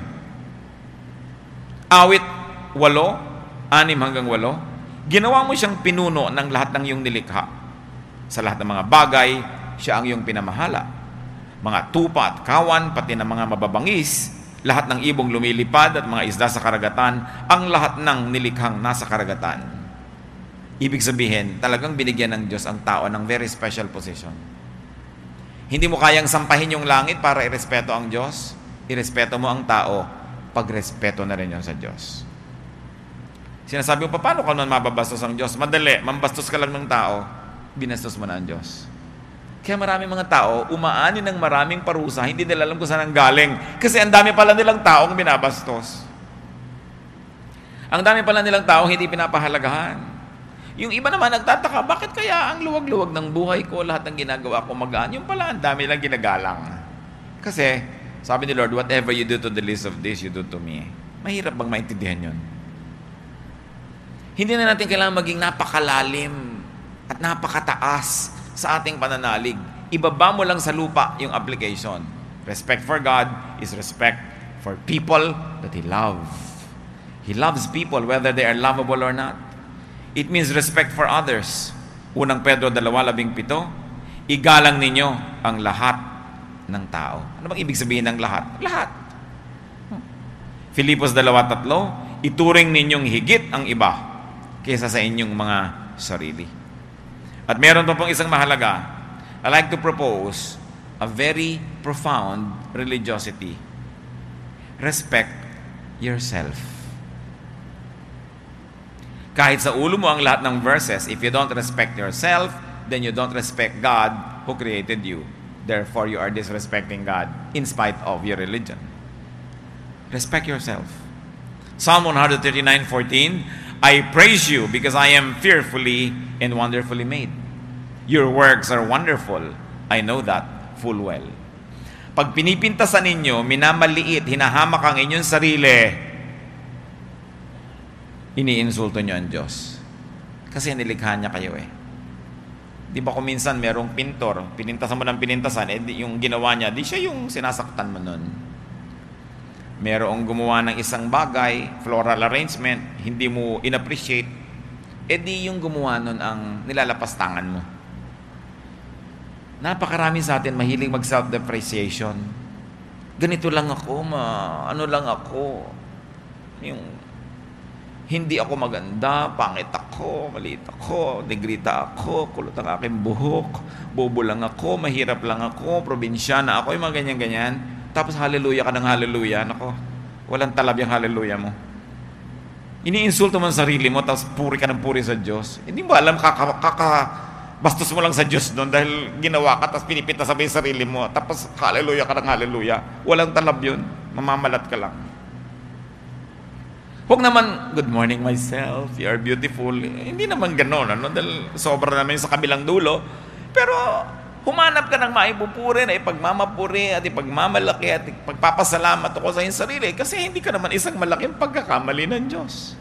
Awit walo, anim hanggang walo, ginawa mo siyang pinuno ng lahat ng iyong nilikha. Sa lahat ng mga bagay, siya ang iyong pinamahala. mga tupa at kawan, pati ng mga mababangis, lahat ng ibong lumilipad at mga isda sa karagatan, ang lahat ng nilikhang nasa karagatan. Ibig sabihin, talagang binigyan ng Diyos ang tao ng very special position. Hindi mo kayang sampahin yung langit para irespeto ang Diyos. Irespeto mo ang tao, pagrespeto na rin yun sa Diyos. Sinasabi mo, paano ka naman mababastos ang Diyos? Madali, mambastos ka lang ng tao, binastos mo na ang Diyos. Kaya maraming mga tao, umaani ng maraming parusa, hindi nila alam kung saan ang galing. Kasi ang dami pala nilang taong binabastos. Ang dami pala nilang taong hindi pinapahalagahan. Yung iba naman nagtataka, bakit kaya ang luwag-luwag ng buhay ko, lahat ng ginagawa ko magaan? Yung pala, ang dami lang ginagalang. Kasi, sabi ni Lord, whatever you do to the least of this, you do to me. Mahirap bang maintindihan yun? Hindi na natin kailangan maging napakalalim at napakataas sa ating pananalig. Ibaba mo lang sa lupa yung application. Respect for God is respect for people that He loves. He loves people whether they are lovable or not. It means respect for others. Unang Pedro two labing pito, igalang ninyo ang lahat ng tao. Ano bang ibig sabihin ng lahat? Lahat. Filipos two three, ituring ninyong higit ang iba kaysa sa inyong mga sarili. At meron pa pong isang mahalaga. I like to propose a very profound religiosity. Respect yourself. Kahit sa ulo mo ang lahat ng verses, if you don't respect yourself, then you don't respect God who created you. Therefore, you are disrespecting God in spite of your religion. Respect yourself. Psalm one thirty-nine fourteen, I praise you because I am fearfully and wonderfully made. Your works are wonderful. I know that full well. Pag pinipintasan ninyo, minamaliit, hinahamak ang inyong sarili, iniinsulto nyo ang Diyos. Kasi nilikha niya kayo eh. Di ba kung minsan merong pintor, pinintasan mo ng pinintasan, eh yung ginawa niya, di siya yung sinasaktan mo nun. Merong gumawa ng isang bagay, floral arrangement, hindi mo inappreciate, eh di yung gumawa nun ang nilalapas tangan mo. Napakarami sa atin mahilig mag self-depreciation. Ganito lang ako, ma, ano lang ako, yung hindi ako maganda, pangit ako, maliit ako, negrita ako, kulot ang aking buhok, bobo lang ako, mahirap lang ako, probinsyana ako, yung mga ganyan-ganyan. Tapos hallelujah ka ng hallelujah. Nako, walang talab yung hallelujah mo. Iniinsulto mo ang sarili mo, tapos puri ka ng puri sa Diyos. Hindi mo alam, kaka, kaka bastos mo lang sa Diyos doon dahil ginawa ka, tapos pinipinta sa sarili mo, tapos hallelujah ka ng hallelujah. Walang talab yun. Mamamalat ka lang. Huwag naman, good morning myself, you are beautiful. Eh, hindi naman gano'n, ano? Dahil sobra naman sa kabilang dulo. Pero humanap ka ng maipupuri na ipagmamapuri at ipagmamalaki at ipagpapasalamat ako sa iyong sarili kasi hindi ka naman isang malaking pagkakamali ng Diyos.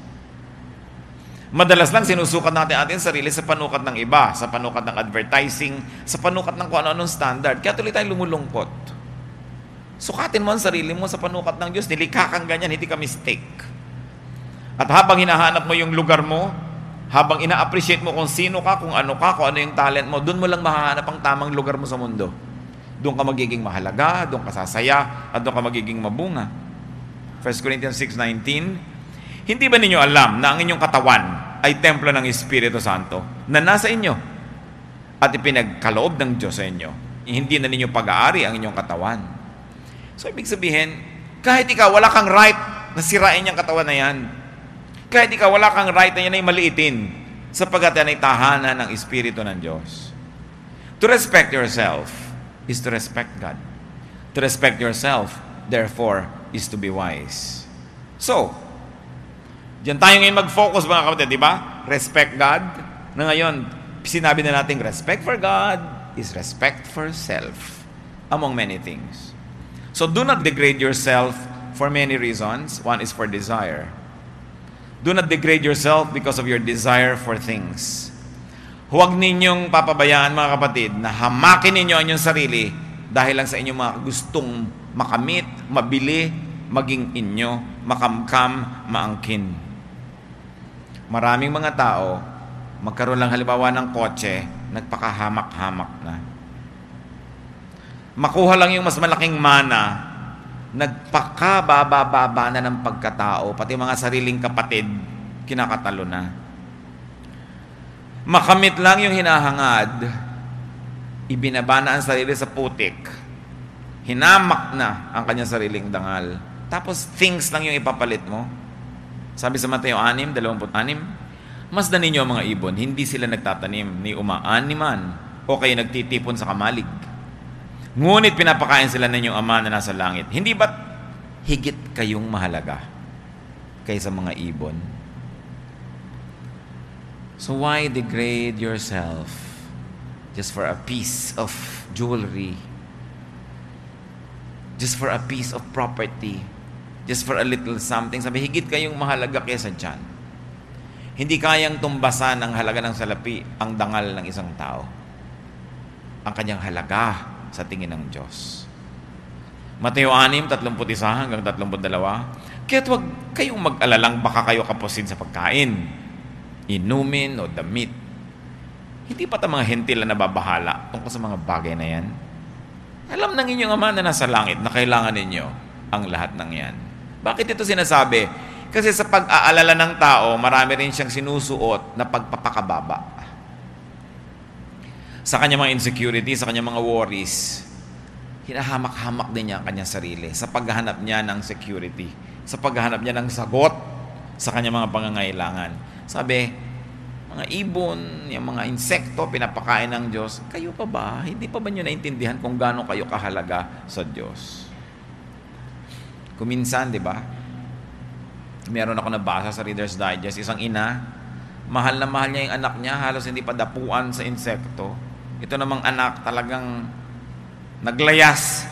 Madalas lang sinusukat natin ating sarili sa panukat ng iba, sa panukat ng advertising, sa panukat ng kung ano-anong standard. Kaya tuloy tayong lumulungkot. Sukatin mo ang sarili mo sa panukat ng Diyos. Nilikha kang ganyan, hindi ka mistake. At habang hinahanap mo yung lugar mo, habang ina-appreciate mo kung sino ka, kung ano ka, kung ano yung talent mo, doon mo lang mahahanap ang tamang lugar mo sa mundo. Doon ka magiging mahalaga, doon ka sasaya, at doon ka magiging mabunga. First Corinthians six nineteen, hindi ba ninyo alam na ang inyong katawan ay templo ng Espiritu Santo na nasa inyo at ipinagkaloob ng Diyos sa inyo? Hindi na ninyo pag-aari ang inyong katawan. So, ibig sabihin, kahit ikaw, wala kang right na sirain yung katawan na yan. Kahit ikaw, wala kang right na yan ay maliitin sapagkat yan ay tahanan ng Espiritu ng Diyos. To respect yourself is to respect God. To respect yourself, therefore, is to be wise. So, diyan tayo ngayon mag-focus mga kapatid, di ba? Respect God. Na ngayon, sinabi na natin, respect for God is respect for self, among many things. So, do not degrade yourself for many reasons. One is for desire. Do not degrade yourself because of your desire for things. Huwag ninyong papabayaan mga kapatid na hamakin ninyo ang inyong sarili dahil lang sa inyong mga gustong makamit, mabili, maging inyo, makamkam, maangkin. Maraming mga tao, magkaroon lang halimbawa ng kotse, nagpakahamak-hamak na. makuha lang yung mas malaking mana, nagpakababa-baba na ng pagkatao, pati mga sariling kapatid, kinakatalo na. Makamit lang yung hinahangad, ibinaba na ang sarili sa putik, hinamak na ang kanyang sariling dangal, tapos things lang yung ipapalit mo. Sabi sa Mateo six, twenty-six, masdan ninyo ang mga ibon, hindi sila nagtatanim, ni umaaniman, o kayo nagtitipon sa kamalig. Ngunit pinapakain sila ninyong Ama na nasa langit. Hindi ba't higit kayong mahalaga kaysa mga ibon? So why degrade yourself just for a piece of jewelry? Just for a piece of property? Just for a little something? Sabi, higit kayong mahalaga kaysa dyan. Hindi kayang tumbasan ang halaga ng salapi, ang dangal ng isang tao. Ang kanyang halaga sa tingin ng Diyos. Mateo six, thirty-one hanggang thirty-two. Kaya't huwag kayong mag-alalang baka kayo kapusin sa pagkain, inumin o damit. Hindi pa ta mga hentil na nababahala tungkol sa mga bagay na yan. Alam ng inyong Ama na nasa langit na kailangan ninyo ang lahat ng yan. Bakit ito sinasabi? Kasi sa pag-aalala ng tao, marami rin siyang sinusuot na pagpapakababa. Sa kanyang mga insecurity, sa kanyang mga worries, hinahamak-hamak din niya ang kanyang sarili sa paghahanap niya ng security, sa paghahanap niya ng sagot sa kanyang mga pangangailangan. Sabi, mga ibon, yung mga insekto, pinapakain ng Diyos. Kayo pa ba? Hindi pa ba niyo naintindihan kung gaano kayo kahalaga sa Diyos? Kuminsan, di ba? Meron ako nabasa sa Reader's Digest, isang ina, mahal na mahal niya yung anak niya, halos hindi pa dapuan sa insekto. Ito namang anak talagang naglayas.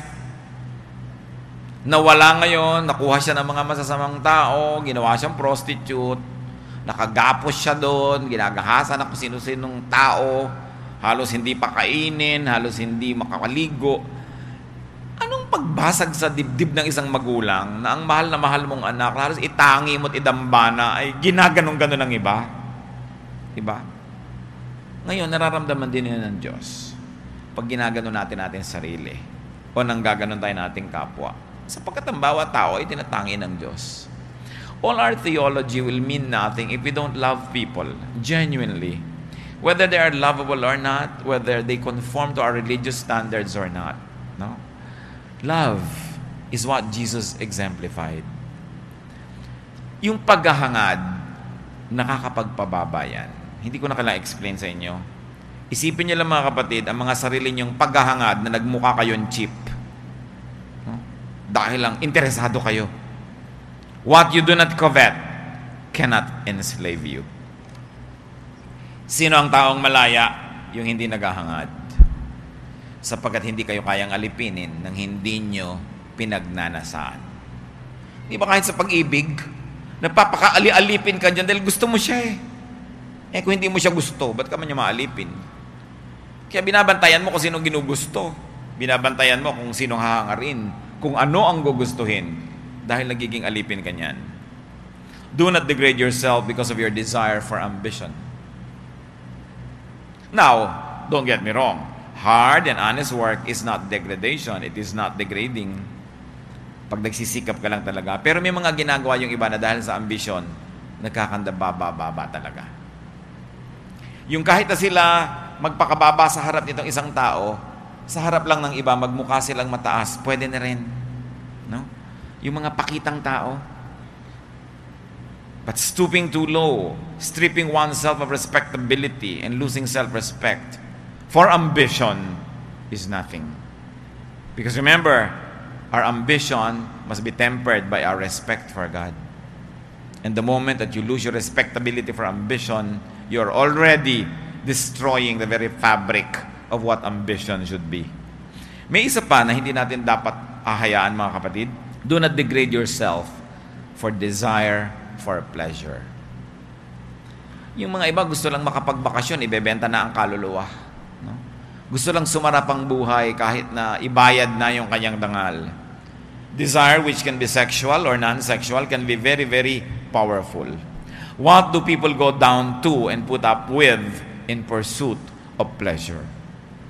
Nawala ngayon, nakuha siya ng mga masasamang tao, ginawa siyang prostitute, nakagapos siya doon, ginagahasan na kung sino-sinong tao, halos hindi pa kainin, halos hindi makakaligo. Anong pagbasag sa dibdib ng isang magulang na ang mahal na mahal mong anak, halos itangi mo't idambana, ay ginaganong-ganon ng iba? Diba? Ngayon, nararamdaman din yun ng Diyos pag ginaganon natin natin sarili o nang gaganon tayo nating kapwa. Sapagkat ang bawat tao ay tinatangi ng Diyos. All our theology will mean nothing if we don't love people genuinely. Whether they are lovable or not, whether they conform to our religious standards or not. No? Love is what Jesus exemplified. Yung paghahangad, nakakapagpababa yan. Hindi ko na kailangan explain sa inyo. Isipin niyo lang mga kapatid, ang mga sarili niyong paghahangad na nagmukha kayong cheap. No? Dahil lang, interesado kayo. What you do not covet cannot enslave you. Sino ang taong malaya? Yung hindi naghahangad. Sapagkat hindi kayo kayang alipinin ng hindi nyo pinagnanasaan. Di ba kahit sa pag-ibig, napapakaali-alipin ka dyan dahil gusto mo siya eh. Eh kung hindi mo siya gusto, ba't ka man niya maalipin? Kaya binabantayan mo kung sinong ginugusto. Binabantayan mo kung sinong hahangarin. Kung ano ang gugustuhin. Dahil nagiging alipin ka niyan. Do not degrade yourself because of your desire for ambition. Now, don't get me wrong. Hard and honest work is not degradation. It is not degrading. Pag nagsisikap ka lang talaga. Pero may mga ginagawa yung iba na dahil sa ambition, nagkakandababa-baba talaga. Yung kahit na sila magpakababa sa harap nitong isang tao, sa harap lang ng iba, magmukha silang mataas, pwede na rin. No? Yung mga pakitang tao. But stooping too low, stripping oneself of respectability and losing self-respect for ambition is nothing. Because remember, our ambition must be tempered by our respect for God. And the moment that you lose your respectability for ambition, you're already destroying the very fabric of what ambition should be. May isa pa na hindi natin dapat ahayaan, mga kapatid. Do not degrade yourself for desire for pleasure. Yung mga iba gusto lang makapagbakasyon, ibebenta na ang kaluluwa. No? Gusto lang sumarap ang buhay kahit na ibayad na yung kanyang dangal. Desire, which can be sexual or non-sexual, can be very, very powerful. What do people go down to and put up with in pursuit of pleasure?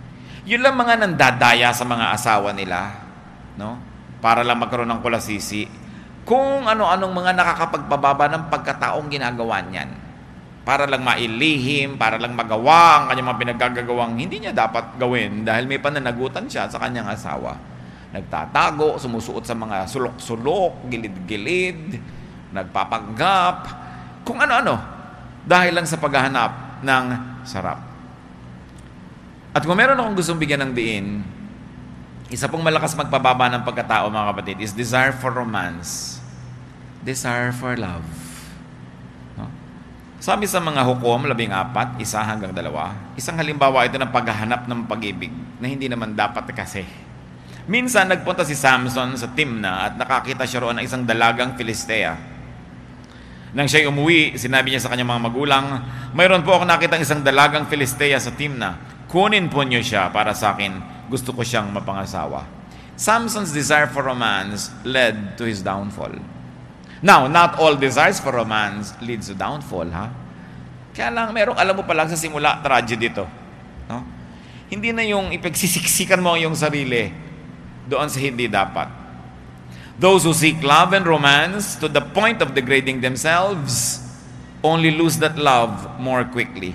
Yun lang mga nandadaya sa mga asawa nila, no? Para lang magkaroon ng kulasisi. Kung ano-anong mga nakakapagpababa ng pagkataong ginagawa niyan. Para lang mailihim, para lang magawa ang kanyang mga pinagagagawang hindi niya dapat gawin dahil may pananagutan siya sa kanyang asawa. Nagtatago, sumusuot sa mga sulok-sulok, gilid-gilid, nagpapanggap, kung ano-ano, dahil lang sa paghahanap ng sarap. At kung meron akong gustong bigyan ng diin, isa pong malakas magpababa ng pagkatao, mga kapatid, is desire for romance, desire for love. No? Sabi sa mga hukom, labing apat, isa hanggang dalawa, isang halimbawa ito ng paghahanap ng pag-ibig na hindi naman dapat kasi. Minsan, nagpunta si Samson sa Timna at nakakita siya roon ng isang dalagang Filistea. Nang siya'y umuwi, sinabi niya sa kanyang mga magulang, mayroon po ako nakita isang dalagang Filistea sa Timna. Kunin po niyo siya para sa akin. Gusto ko siyang mapangasawa. Samson's desire for romance led to his downfall. Now, not all desires for romance leads to downfall, ha? Kaya lang, merong alam mo pa lang sa simula, tragedy ito. No? Hindi na yung ipagsisiksikan mo ang iyong sarili doon sa hindi dapat. Those who seek love and romance to the point of degrading themselves only lose that love more quickly.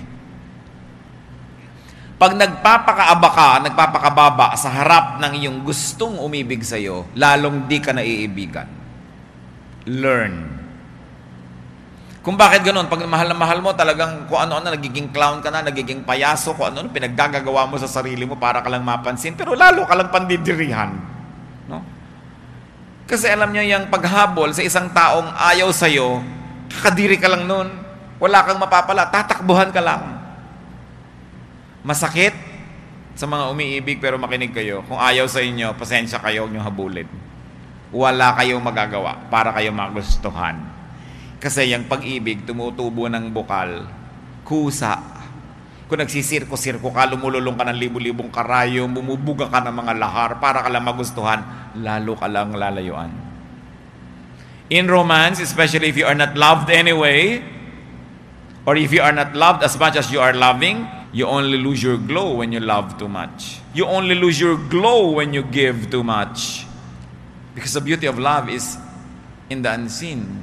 Pag nagpapakaaba ka, nagpapakababa sa harap ng iyong gustong umibig sa iyo, lalong di ka naiibigan. Learn. Kung bakit ganoon, pag mahal na mahal mo, talagang kung ano-ano, nagiging clown ka na, nagiging payaso, kung ano-ano, pinaggagawa mo sa sarili mo para ka lang mapansin, pero lalo ka lang pandidirihan. No? Kasi alam niyo, yung paghabol sa isang taong ayaw sa'yo, kakadiri ka lang nun, wala kang mapapala, tatakbuhan ka lang. Masakit sa mga umiibig, pero makinig kayo. Kung ayaw sa inyo, pasensya kayo, huwag nyo habulin. Wala kayong magagawa para kayo magustuhan. Kasi yung pag-ibig, tumutubo ng bukal, kusa. Kung nagsisirko-sirko ka, lumululong ka ng libu-libong karayom, bumubuga ka ng mga lahar para ka lang magustuhan, lalo ka lang lalayuan. In romance, especially if you are not loved anyway, or if you are not loved as much as you are loving, you only lose your glow when you love too much. You only lose your glow when you give too much. Because the beauty of love is in the unseen.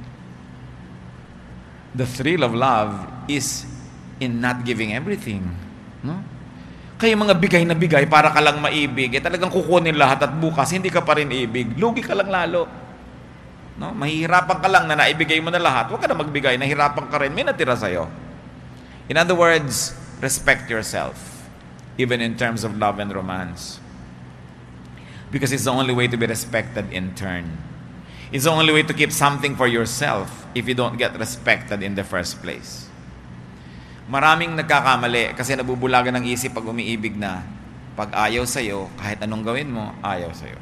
The thrill of love is in not giving everything. No? Kaya mga bigay na bigay para ka lang maibig, eh talagang kukunin lahat at bukas hindi ka pa rin ibig. Lugi ka lang lalo. No? Mahihirapan ka lang na naibigay mo na lahat. Huwag ka na magbigay, nahirapan ka rin, may natira sa'yo. In other words, respect yourself, even in terms of love and romance. Because it's the only way to be respected in turn. It's the only way to keep something for yourself if you don't get respected in the first place. Maraming nagkakamali kasi nabubulagan ng isip pag umiibig na. Pag ayaw sa'yo, kahit anong gawin mo, ayaw sa'yo.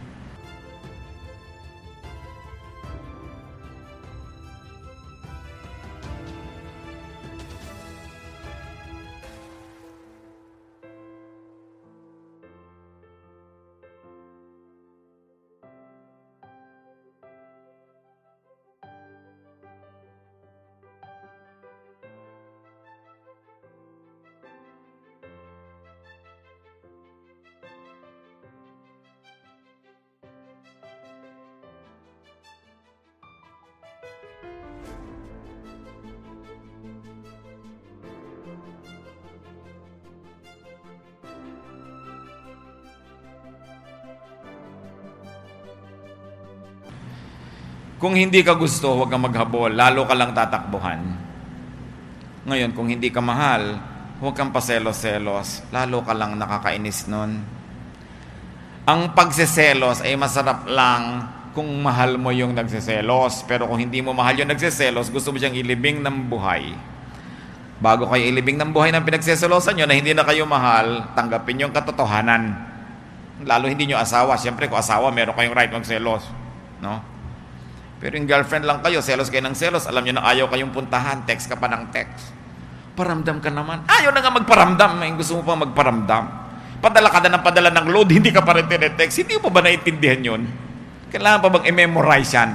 Kung hindi ka gusto, huwag kang maghabol, lalo ka lang tatakbuhan. Ngayon, kung hindi ka mahal, huwag kang paselos-selos, lalo ka lang nakakainis nun. Ang pagseselos ay masarap lang kung mahal mo yung nagseselos, pero kung hindi mo mahal yung nagseselos, gusto mo siyang ilibing ng buhay. Bago kayo ilibing ng buhay ng pinagseselosan nyo na hindi na kayo mahal, tanggapin yung katotohanan. Lalo hindi nyo asawa. Siyempre, kung asawa, meron kayong right magselos. No? Pero yung girlfriend lang kayo, selos kayo ng selos, alam nyo na ayaw kayong puntahan, text ka pa ng text. Paramdam ka naman. Ayaw na nga magparamdam, may gusto mo pa magparamdam. Padala ka na ng padala ng load, hindi ka pa rin tinetext. Hindi mo pa ba naiintindihan yun? Kailangan pa bang i-memorize yan?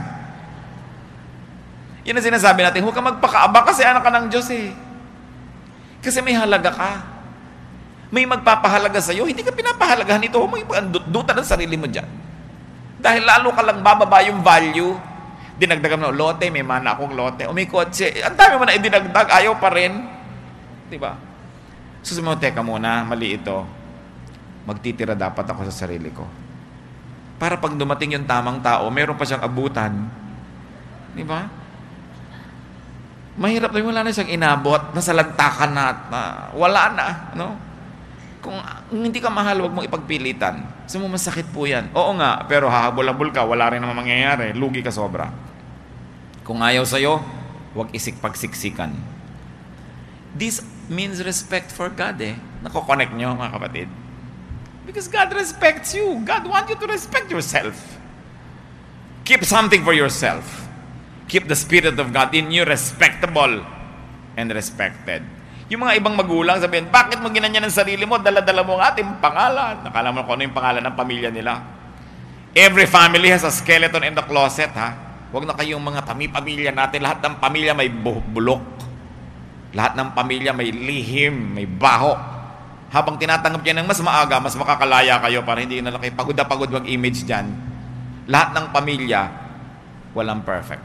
Yun ang sinasabi natin, huwag ka magpakaaba kasi anak ka ng Diyos eh. Kasi may halaga ka. May magpapahalaga sa'yo, hindi ka pinapahalagahan ito. May duta ng sarili mo dyan. Dahil lalo ka lang bababa yung value. Dinagdagan mo, lote, may mana akong lote. O may kotse. Ang dami mo na idinagdag, ayaw pa rin. Diba? So sabi mo, teka muna, mali ito. Magtitira dapat ako sa sarili ko. Para pag dumating yung tamang tao, meron pa siyang abutan. Diba? Mahirap na wala na siyang inabot, nasalantakan na at na, wala na. No? Kung hindi ka mahal, huwag mong ipagpilitan. Sa mo masakit po yan. Oo nga, pero hahabol-habol ka, wala rin naman mangyayari. Lugi ka sobra. Kung ayaw sa'yo, huwag isik-pagsiksikan. This means respect for God eh. Nako-connect nyo mga kapatid. Because God respects you. God wants you to respect yourself. Keep something for yourself. Keep the Spirit of God in you respectable and respected. Yung mga ibang magulang sabihin, bakit mo ginanyan ang sarili mo? Dala-dala mo ang ating pangalan. Nakala mo kung ano yung pangalan ng pamilya nila. Every family has a skeleton in the closet, ha? Huwag na kayong mga tami-pamilya natin. Lahat ng pamilya may bulok. Lahat ng pamilya may lihim, may baho. Habang tinatanggap niya ng mas maaga, mas makakalaya kayo para hindi na kayo pagod na pagod wag image dyan. Lahat ng pamilya, walang perfect.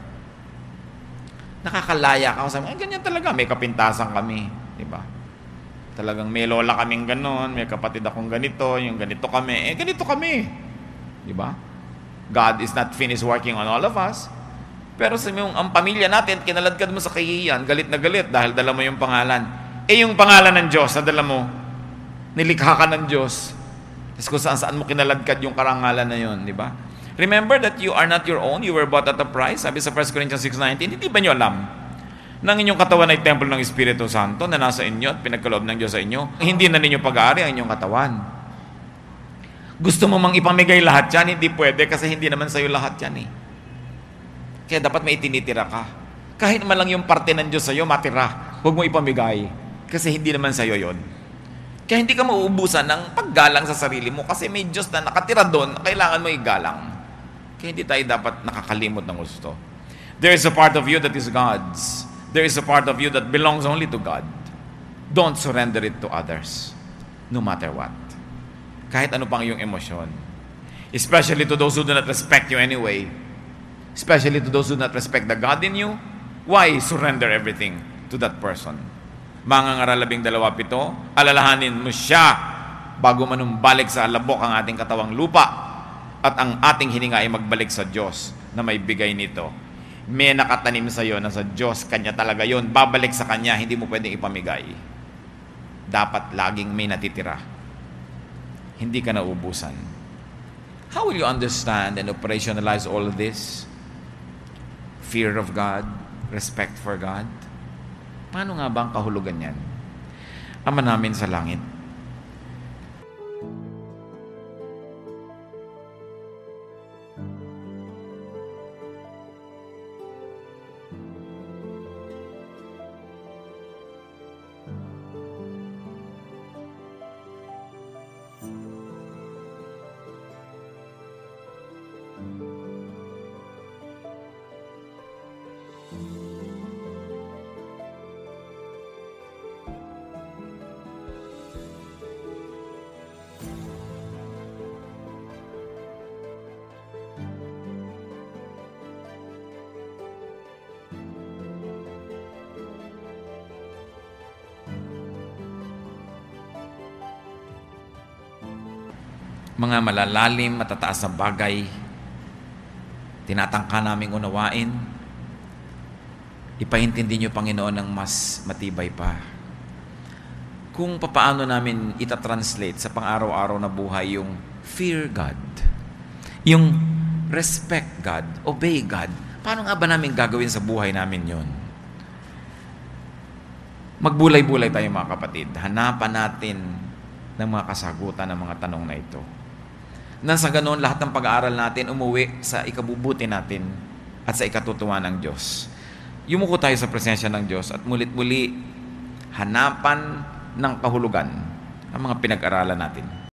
Nakakalaya ka. Sabi, ay, ganyan talaga. May kapintasan kami. Diba? Talagang may lola kaming ganon, may kapatid akong ganito, yung ganito kami. Eh, ganito kami. Diba? God is not finished working on all of us. Pero sa yung ang pamilya natin, kinaladkad mo sa kahihiyan, galit na galit dahil dala mo yung pangalan. Eh, yung pangalan ng Diyos na dala mo, nilikha ka ng Diyos. Tapos kung saan saan mo kinaladkad yung karangalan na yun, di ba? Remember that you are not your own, you were bought at a price. Sabi sa First Corinthians six nineteen, hindi ba nyo alam nang inyong katawan ay templo ng Espiritu Santo na nasa inyo at pinagkaloob ng Diyos sa inyo? Hindi na ninyo pag-aari ang inyong katawan. Gusto mo mang ipamigay lahat yan, hindi pwede kasi hindi naman sa'yo lahat yan eh. Kaya dapat may itinitira ka. Kahit man lang yung parte ng Diyos sa'yo, matira. Huwag mo ipamigay kasi hindi naman sa'yo yon. Kaya hindi ka mauubusan ng paggalang sa sarili mo kasi may Diyos na nakatira doon na kailangan mo igalang. Kaya hindi tayo dapat nakakalimot ng gusto. There is a part of you that is God's. There is a part of you that belongs only to God. Don't surrender it to others, no matter what. Kahit ano pang iyong emosyon. Especially to those who do not respect you anyway. Especially to those who do not respect the God in you. Why surrender everything to that person? Mangangaral labing dalawa pito, alalahanin mo siya bago manumbalik sa alabok ang ating katawang lupa at ang ating hininga ay magbalik sa Diyos na may bigay nito. May nakatanim sa iyo na sa Diyos, Kanya talaga yon. Babalik sa Kanya, hindi mo pwedeng ipamigay. Dapat laging may natitira. Hindi ka naubusan. How will you understand and operationalize all of this? Fear of God, respect for God. Paano nga ba ang kahulugan yan? Ama namin sa langit, mga malalalim, matataas na bagay, tinatangka naming unawain, ipaintindi niyo, Panginoon, ng mas matibay pa. Kung papaano namin itatranslate sa pang-araw-araw na buhay yung fear God, yung respect God, obey God, paano nga ba namin gagawin sa buhay namin yon? Magbulay-bulay tayo mga kapatid. Hanapan natin ng mga kasagutan ng mga tanong na ito. Nang sa ganoon, lahat ng pag-aaral natin umuwi sa ikabubuti natin at sa ikatutuwa ng Diyos. Yumuko tayo sa presensya ng Diyos at mulit-muli hanapan ng kahulugan ang mga pinag-aralan natin.